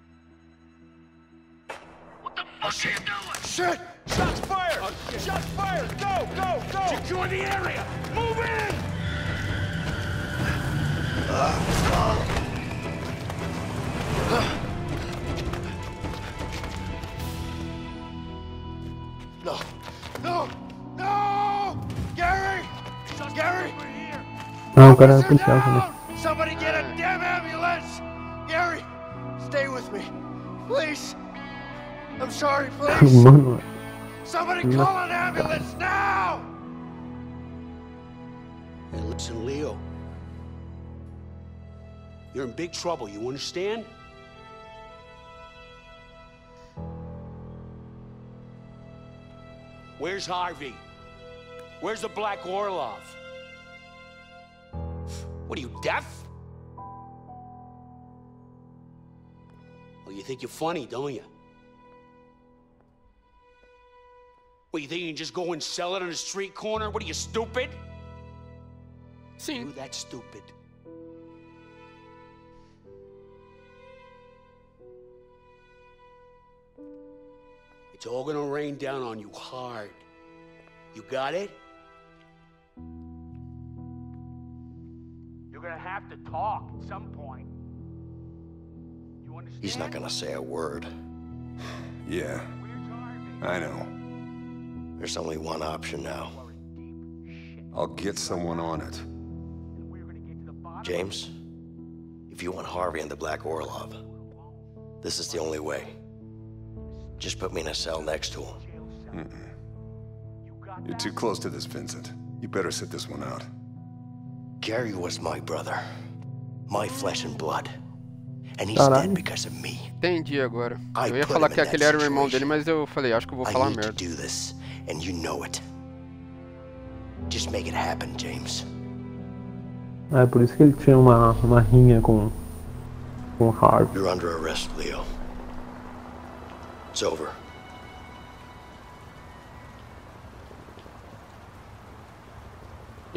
What the fuck are you doing? Shit! Shots fired! Shots fired! Go! Secure the area! Move in! No! Gary! Gary! Ah, o cara era policial também. Somebody get a damn ambulance! Gary, stay with me. Please. I'm sorry, please. Mano, Somebody call an ambulance now! Hey, listen, Leo. You're in big trouble, you understand? Where's Harvey? Where's the Black Orlov? What are you, deaf? Well, you think you're funny, don't you? What, you think you can just go and sell it on a street corner? What are you, stupid? Sim. You that stupid? It's all gonna rain down on you hard. You got it? You're gonna have to talk at some point. You understand? He's not gonna say a word. Yeah, I know. There's only one option now. I'll get someone on it. James, if you want Harvey and the Black Orlov, this is the only way. Just put me in a cell next to him. You're too close to this, Vincent. You better sit this one out. Gary was my brother. My flesh and blood. And he's Caralho. dead because of me. Entendi agora. I Eu ia put falar him que in that aquele era o irmão situation. dele, mas eu falei, acho que eu vou I falar need to merda. do this, and you know it. Just make it happen, James. é por isso que ele tinha uma rinha com o Harvey. You're under arrest, Leo. It's over.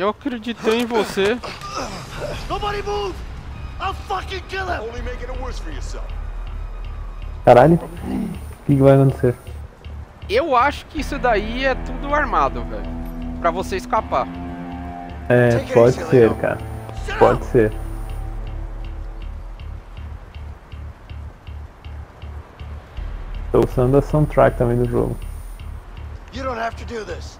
Eu acreditei em você. Nobody move! I'll fucking kill him! Only making it worse for yourself. Caralho, o que vai acontecer? Eu acho que isso daí é tudo armado, velho. Pra você escapar. É, pode ser, cara. Pode ser. Tô usando a soundtrack também do jogo. You don't have to do this.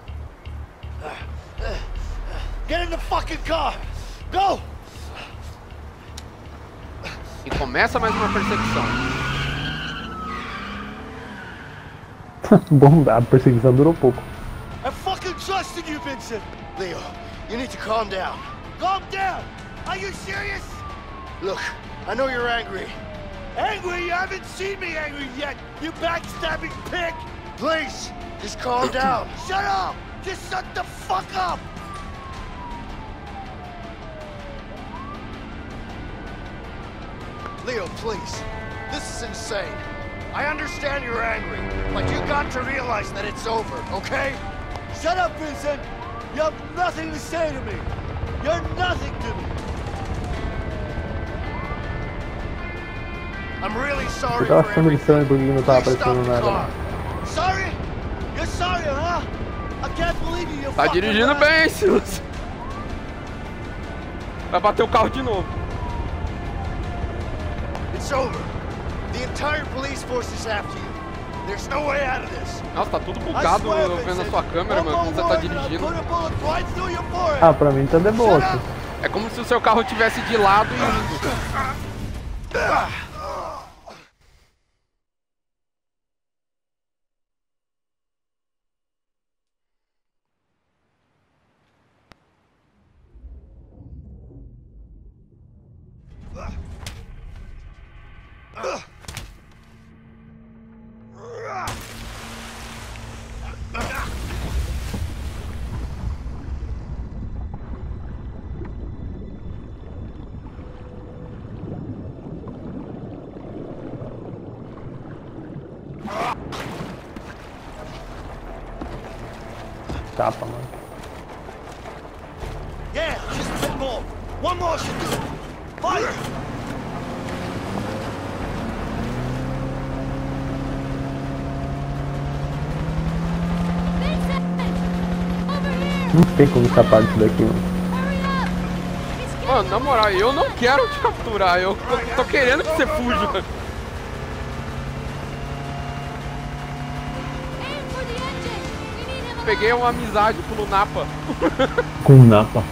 Get in the fucking car! Go! E começa mais uma perseguição. Bom, a perseguição durou pouco. I fucking trusted you, Vincent! Leo, you need to calm down. Calm down! Are you serious? Look, I know you're angry. Angry? You haven't seen me angry yet, you backstabbing pig! Please, just calm down. Shut up! Just shut the fuck up! Leo, please. This is insane. I understand you're angry, but you got to realize that it's over, okay? Shut up, Vincent! You have nothing to say to me! You're nothing to me! I'm really sorry Eu tava for achando everything. estranho porque não tava Please stop aparecendo the nada. car. Sorry? You're sorry, huh? I can't believe you Tá fucking dirigindo left. bem, Silas. Vai bater o carro de novo. It's over. The entire police force is after you. There's no way out of this. Nossa, tá tudo I bugado swear, vendo a Vincent, sua câmera, one mano, more quando você tá word and I'll dirigindo. put a bullet right through your forehead. Ah, pra mim tá de boa aqui. É como se o seu carro tivesse de lado e indo. Tapa, mano. Yeah, just a bit more. One more should do it. Fire! Vincent! Over here! Não tem como escapar disso daqui, mano. Hurry up! He's getting Mano, na moral, eu não quero te capturar, eu tô querendo que você fuja. aim for the engine! We need him Peguei uma amizade pelo Napa. Com um napa.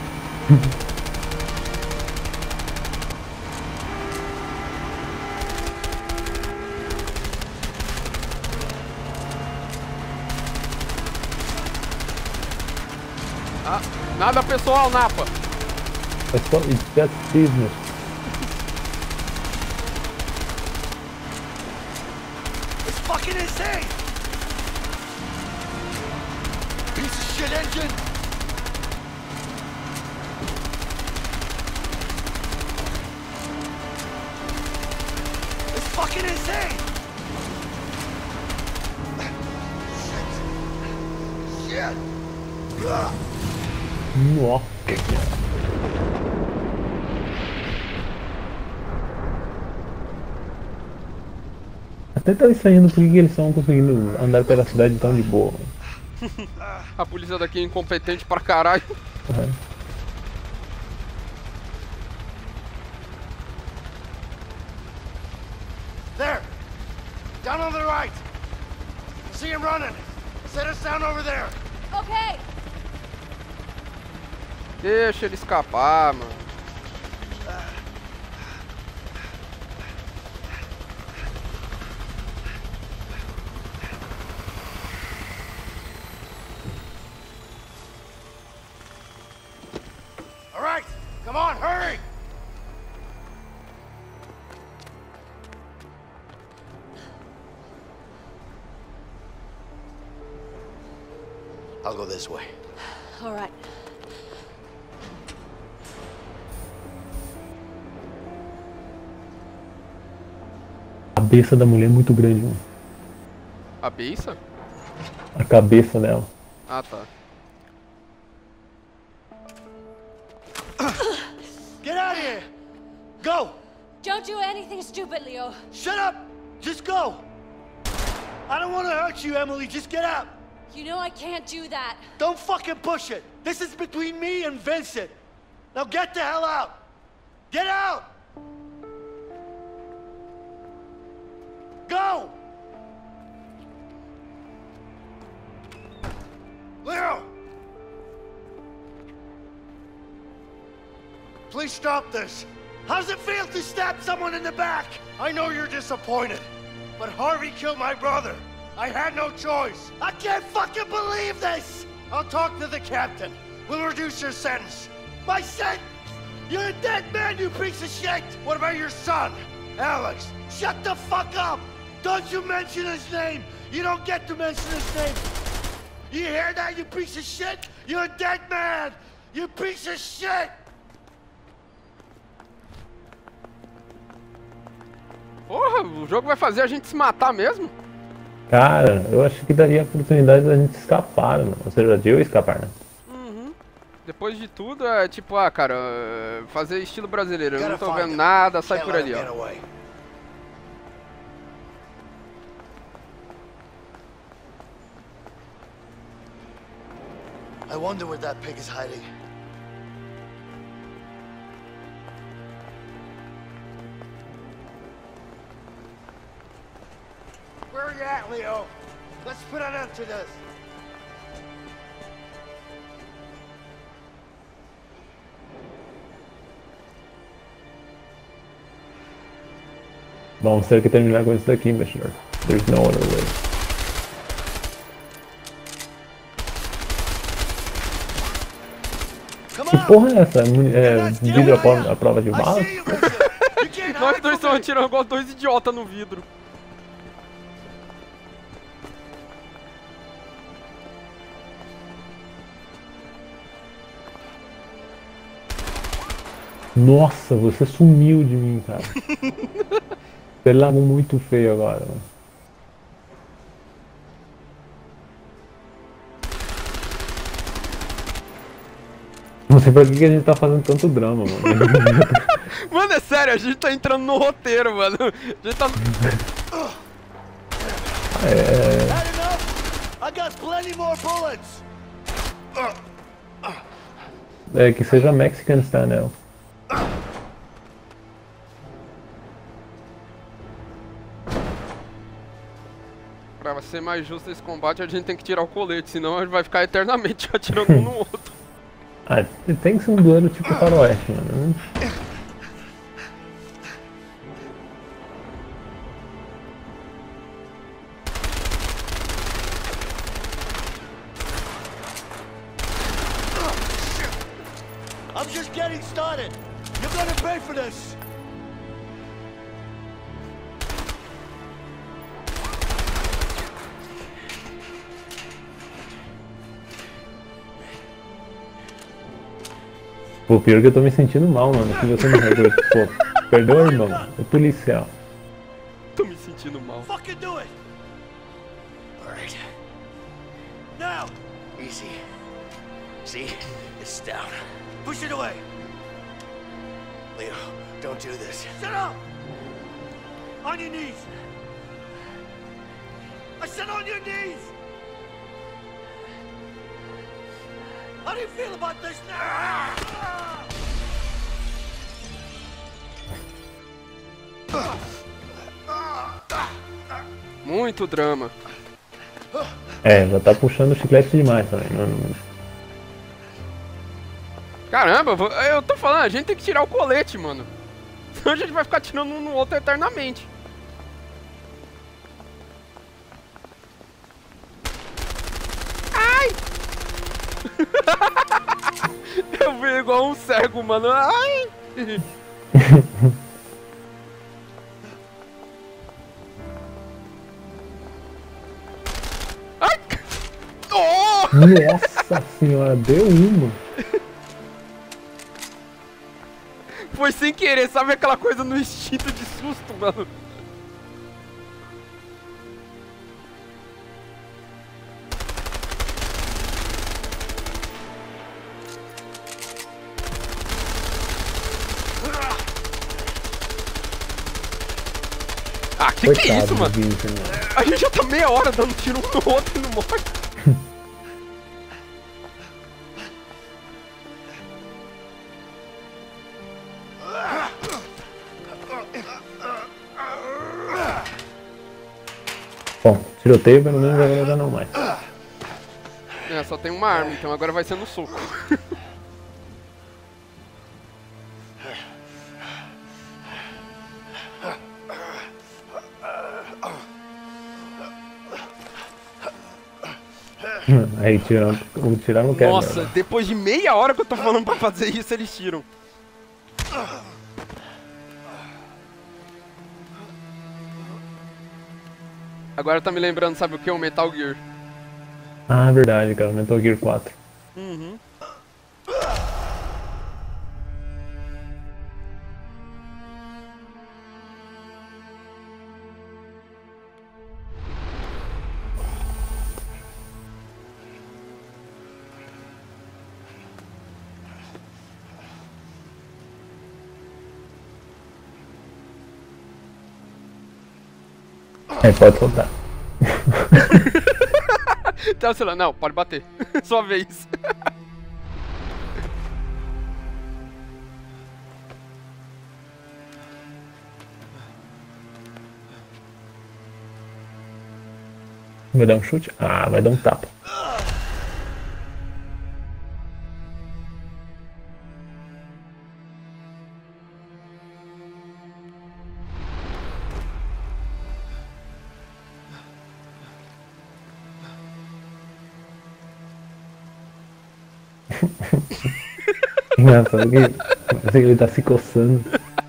Ah, nada pessoal, Napa. É só it's just business. It's fucking insane! Piece of shit engine! It's fucking insane! Shit! Shit! Ugh. Nossa senhora. Até tá estranhando por que eles estão conseguindo andar pela cidade tão de boa. A polícia daqui é incompetente pra caralho. Uhum. There! Down on the right! See him running! Set us down over there! Okay! Deixa ele escapar, mano. All right! Come on, hurry! I'll go this way. All right. A cabeça da mulher é muito grande, mano. A beiça? A cabeça dela. Ah, tá. here! Go! Don't do anything stupid, Leo. Shut up! Just go! I don't want to hurt you, Emily. Just get out! You know I can't do that. Don't fucking push it! This is between me and Vincent! Now get the hell out! Get out! Go! Leo! Please stop this. How does it feel to stab someone in the back? I know you're disappointed, but Harvey killed my brother. I had no choice. I can't fucking believe this! I'll talk to the captain. We'll reduce your sentence. My sentence? You're a dead man, you piece of shit! What about your son, Alex? Shut the fuck up! Don't you mention his name! You don't get to mention his name! You hear that, you piece of shit? You're a dead man! You piece of shit! Porra, o jogo vai fazer a gente se matar mesmo? Cara, eu acho que daria a oportunidade da gente escapar, mano. Ou seja, de eu escapar, né? Uhum. Depois de tudo, é tipo, cara, fazer estilo brasileiro. Eu não tô vendo nada, sai por ali, ó. I wonder where that pig is hiding. Where are you at, Leo? Let's put an end to this. Vamos ter que terminar com isso daqui, meu senhor. There's no other way. Que porra é essa? Vidro à prova de bala? Nós dois estamos atirando igual dois idiotas no vidro. Nossa, você sumiu de mim, cara. Você largou muito feio agora, mano. Não sei pra que a gente tá fazendo tanto drama, mano. Mano, é sério, a gente tá entrando no roteiro, mano. A gente tá... É que seja Mexican Style. Pra ser mais justo esse combate, a gente tem que tirar o colete, senão a gente vai ficar eternamente atirando um no outro. Ah, tem que ser um duelo tipo faroeste, mano. I'm just getting started. You're gonna pay for this. Pô, pior que eu tô me sentindo mal, mano, que você não resolveu. Pô, perdoa, irmão, é policial. Tô me sentindo mal. Fucking do it! Alright. Now! Easy. See? It's down. Push it away! Leo, don't do this. Shut up! On your knees! I said on your knees! How do you feel about this now? Muito drama. É, já tá puxando o chiclete demais também. Caramba, eu tô falando, a gente tem que tirar o colete, mano. Senão a gente vai ficar tirando um no outro eternamente. Ai! Eu vi igual um cego, mano. Ai! Ai! Oh! Nossa senhora, deu uma. Foi sem querer, sabe aquela coisa no instinto de susto, mano? Ah, que é isso, mano? A gente já tá meia hora dando tiro um no outro e não morre. Bom, tiroteio pelo menos agora já não mais. É, só tem uma arma, então agora vai ser no soco. Aí tirar não quebra. Nossa, depois de meia hora que eu tô falando pra fazer isso, eles tiram. Agora tá me lembrando, sabe o que? O Metal Gear. Ah, verdade, cara. Metal Gear 4. Uhum. É, pode soltar. Tá, sei lá, não, pode bater. Sua vez. Vai dar um chute? Ah, vai dar um tapa. Engraçado que parece que ele tá se coçando.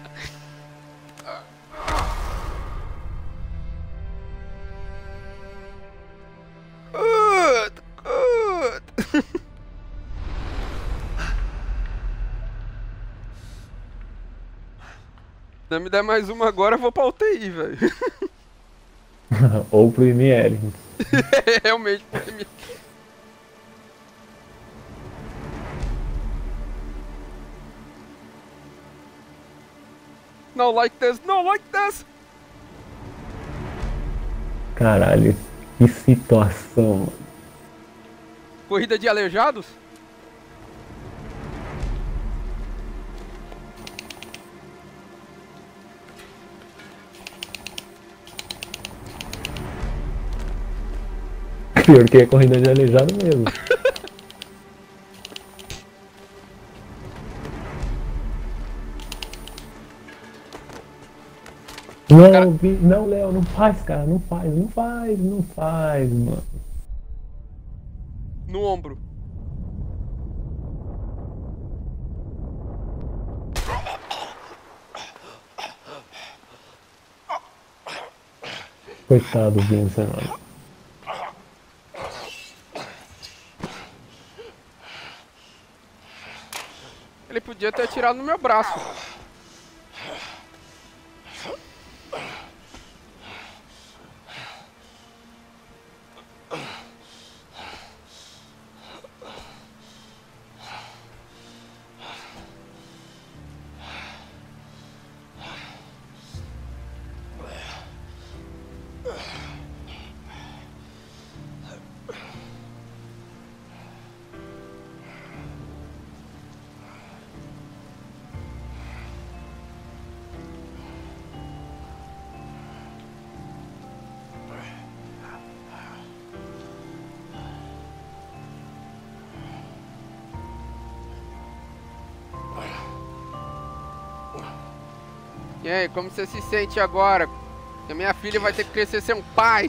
Se me der mais uma agora, eu vou pra UTI, velho. Ou pro ML. Realmente, pro ML. No like this, no like this! Caralho, que situação, mano. Corrida de aleijados? Pior que é corrida de aleijado mesmo. Não, não, Léo, não faz, cara, não faz, mano. No ombro. Coitado do Vincent, mano. Ele podia ter atirado no meu braço. E aí, como você se sente agora? Que a minha filha vai ter que crescer ser um pai.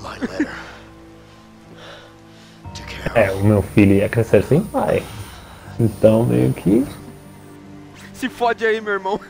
É, o meu filho ia crescer sem pai. Então meio que... Se fode aí, meu irmão.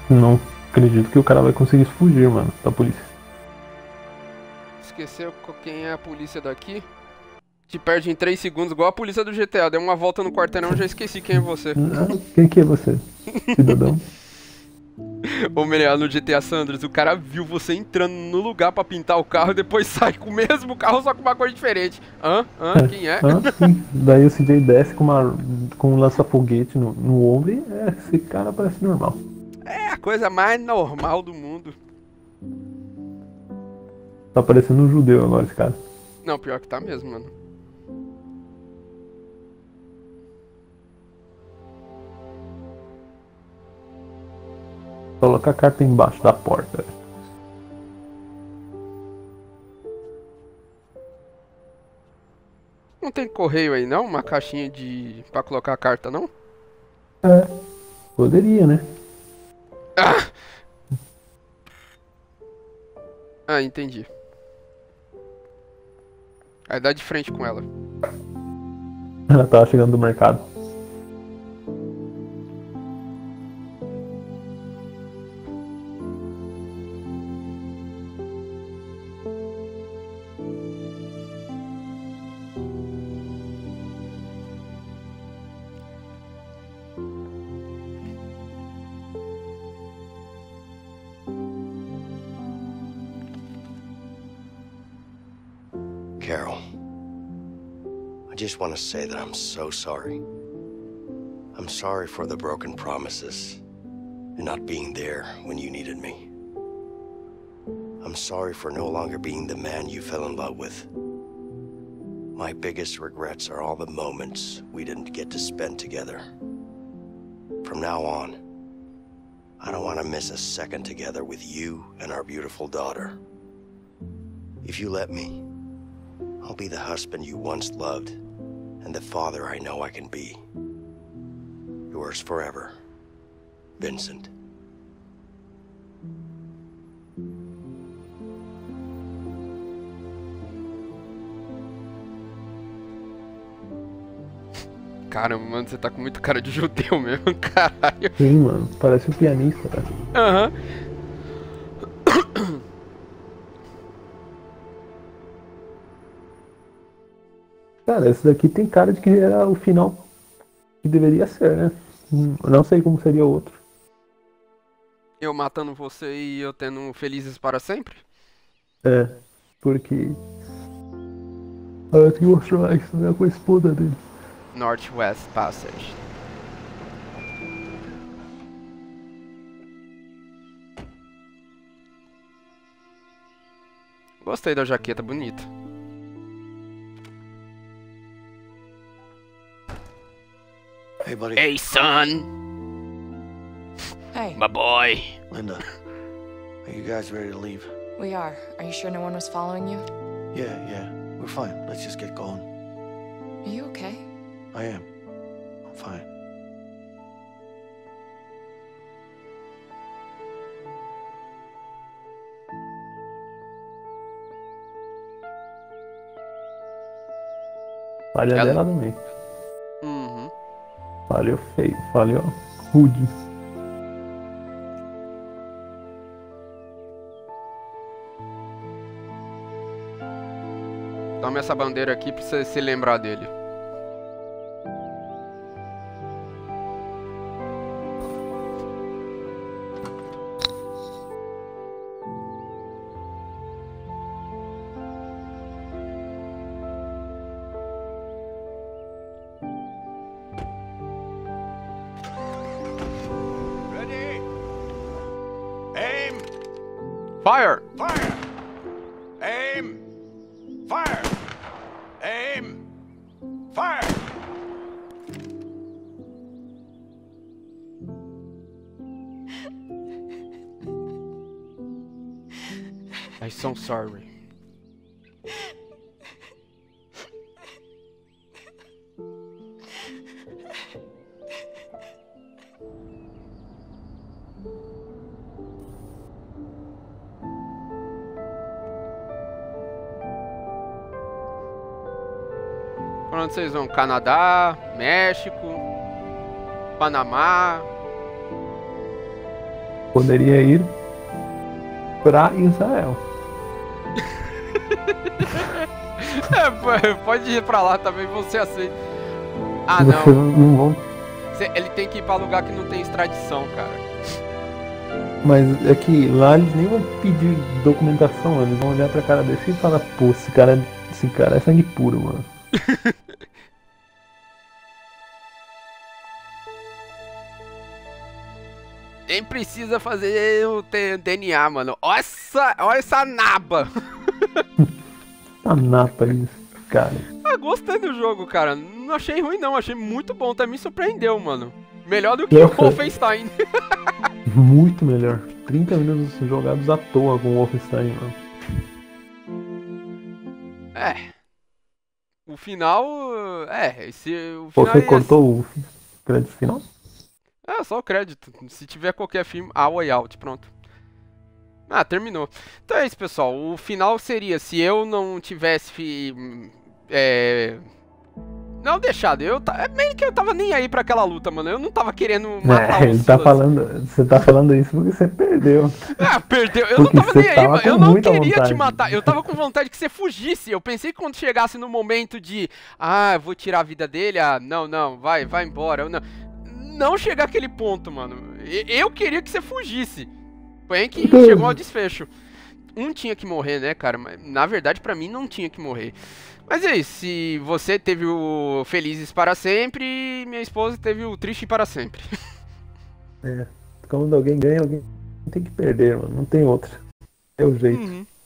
Não acredito que o cara vai conseguir fugir, mano, da polícia. Esqueceu quem é a polícia daqui? Te perde em 3 segundos, igual a polícia do GTA. Deu uma volta no quarteirão, já esqueci quem é você. Ah, quem que é você, cidadão? Ou melhor, no GTA Sanders, o cara viu você entrando no lugar pra pintar o carro e depois sai com o mesmo carro, só com uma cor diferente. Quem é? Sim. Daí o CJ desce com um lança-foguete no ombro e esse cara parece normal. É a coisa mais normal do mundo. Tá parecendo um judeu agora esse cara. Não, pior que tá mesmo, mano. Coloca a carta embaixo da porta. Não tem correio aí não? Uma caixinha pra colocar a carta, não? É, poderia, né? Ah, entendi. Aí dá de frente com ela. Ela tava chegando do mercado. Carol, I just want to say that I'm so sorry. I'm sorry for the broken promises and not being there when you needed me. I'm sorry for no longer being the man you fell in love with. My biggest regrets are all the moments we didn't get to spend together. From now on, I don't want to miss a second together with you and our beautiful daughter. If you let me, I'll be the husband you once loved, and the father I know I can be. Yours forever, Vincent. Caramba, mano, você tá com muito cara de judeu mesmo, caralho. Sim, mano, parece um pianista, cara. Aham. Cara, esse daqui tem cara de que era o final que deveria ser, né? Não sei como seria o outro. Eu matando você e eu tendo felizes para sempre? É, porque... eu tenho que mostrar isso, né, com a esposa dele. Northwest Passage. Gostei da jaqueta, bonita. Hey, buddy. Hey, son! Hey. My boy! Linda, are you guys ready to leave? We are. Are you sure no one was following you? Yeah, we're fine. Let's just get going. Are you okay? I am. I'm fine. Falha dela também. Uhum. Falhou feio, falhou rude. Toma essa bandeira aqui pra você se lembrar dele. Ready? Aim! Fire! Fire! Aim! Fire! Aim! Fire! I'm so sorry. Pra onde vocês vão? Canadá, México, Panamá. poderia ir pra Israel. Pode ir pra lá também, você aceita. Ah, Vocês não. não vão. Ele tem que ir pra lugar que não tem extradição, cara. Mas é que lá eles nem vão pedir documentação, eles vão olhar pra cara desse e falar, pô, esse cara é sangue puro, mano. Nem precisa fazer o DNA, mano. Olha essa naba. A napa isso, cara. Ah, gostei do jogo, cara. Não achei ruim, não. Achei muito bom. Até me surpreendeu, mano. Melhor do que o Wolfenstein. Muito melhor. 30 minutos jogados à toa com o Wolfenstein, mano. O final... o final Você cortou o crédito final? É, só o crédito. Se tiver qualquer filme, A Way Out, pronto. Ah, terminou. Então é isso, pessoal. O final seria, se eu não tivesse... não deixado. Meio que eu tava nem aí pra aquela luta, mano. Eu não tava querendo matar o Silas. Você tá falando isso porque você perdeu. Ah, perdeu. Eu Porque não tava nem aí, mano. Eu não queria vontade. te matar. Eu tava com vontade que você fugisse. Eu pensei que quando chegasse no momento de... Ah, eu vou tirar a vida dele. Ah, não. Vai embora. Não chegar aquele ponto, mano. Eu queria que você fugisse. Foi aí que chegou ao desfecho. Um tinha que morrer, né, cara? Mas, na verdade, pra mim, não tinha que morrer. Mas é isso. Se você teve o Felizes para sempre, minha esposa teve o Triste para sempre. Quando alguém ganha, alguém tem que perder, mano. Não tem outra. É o jeito.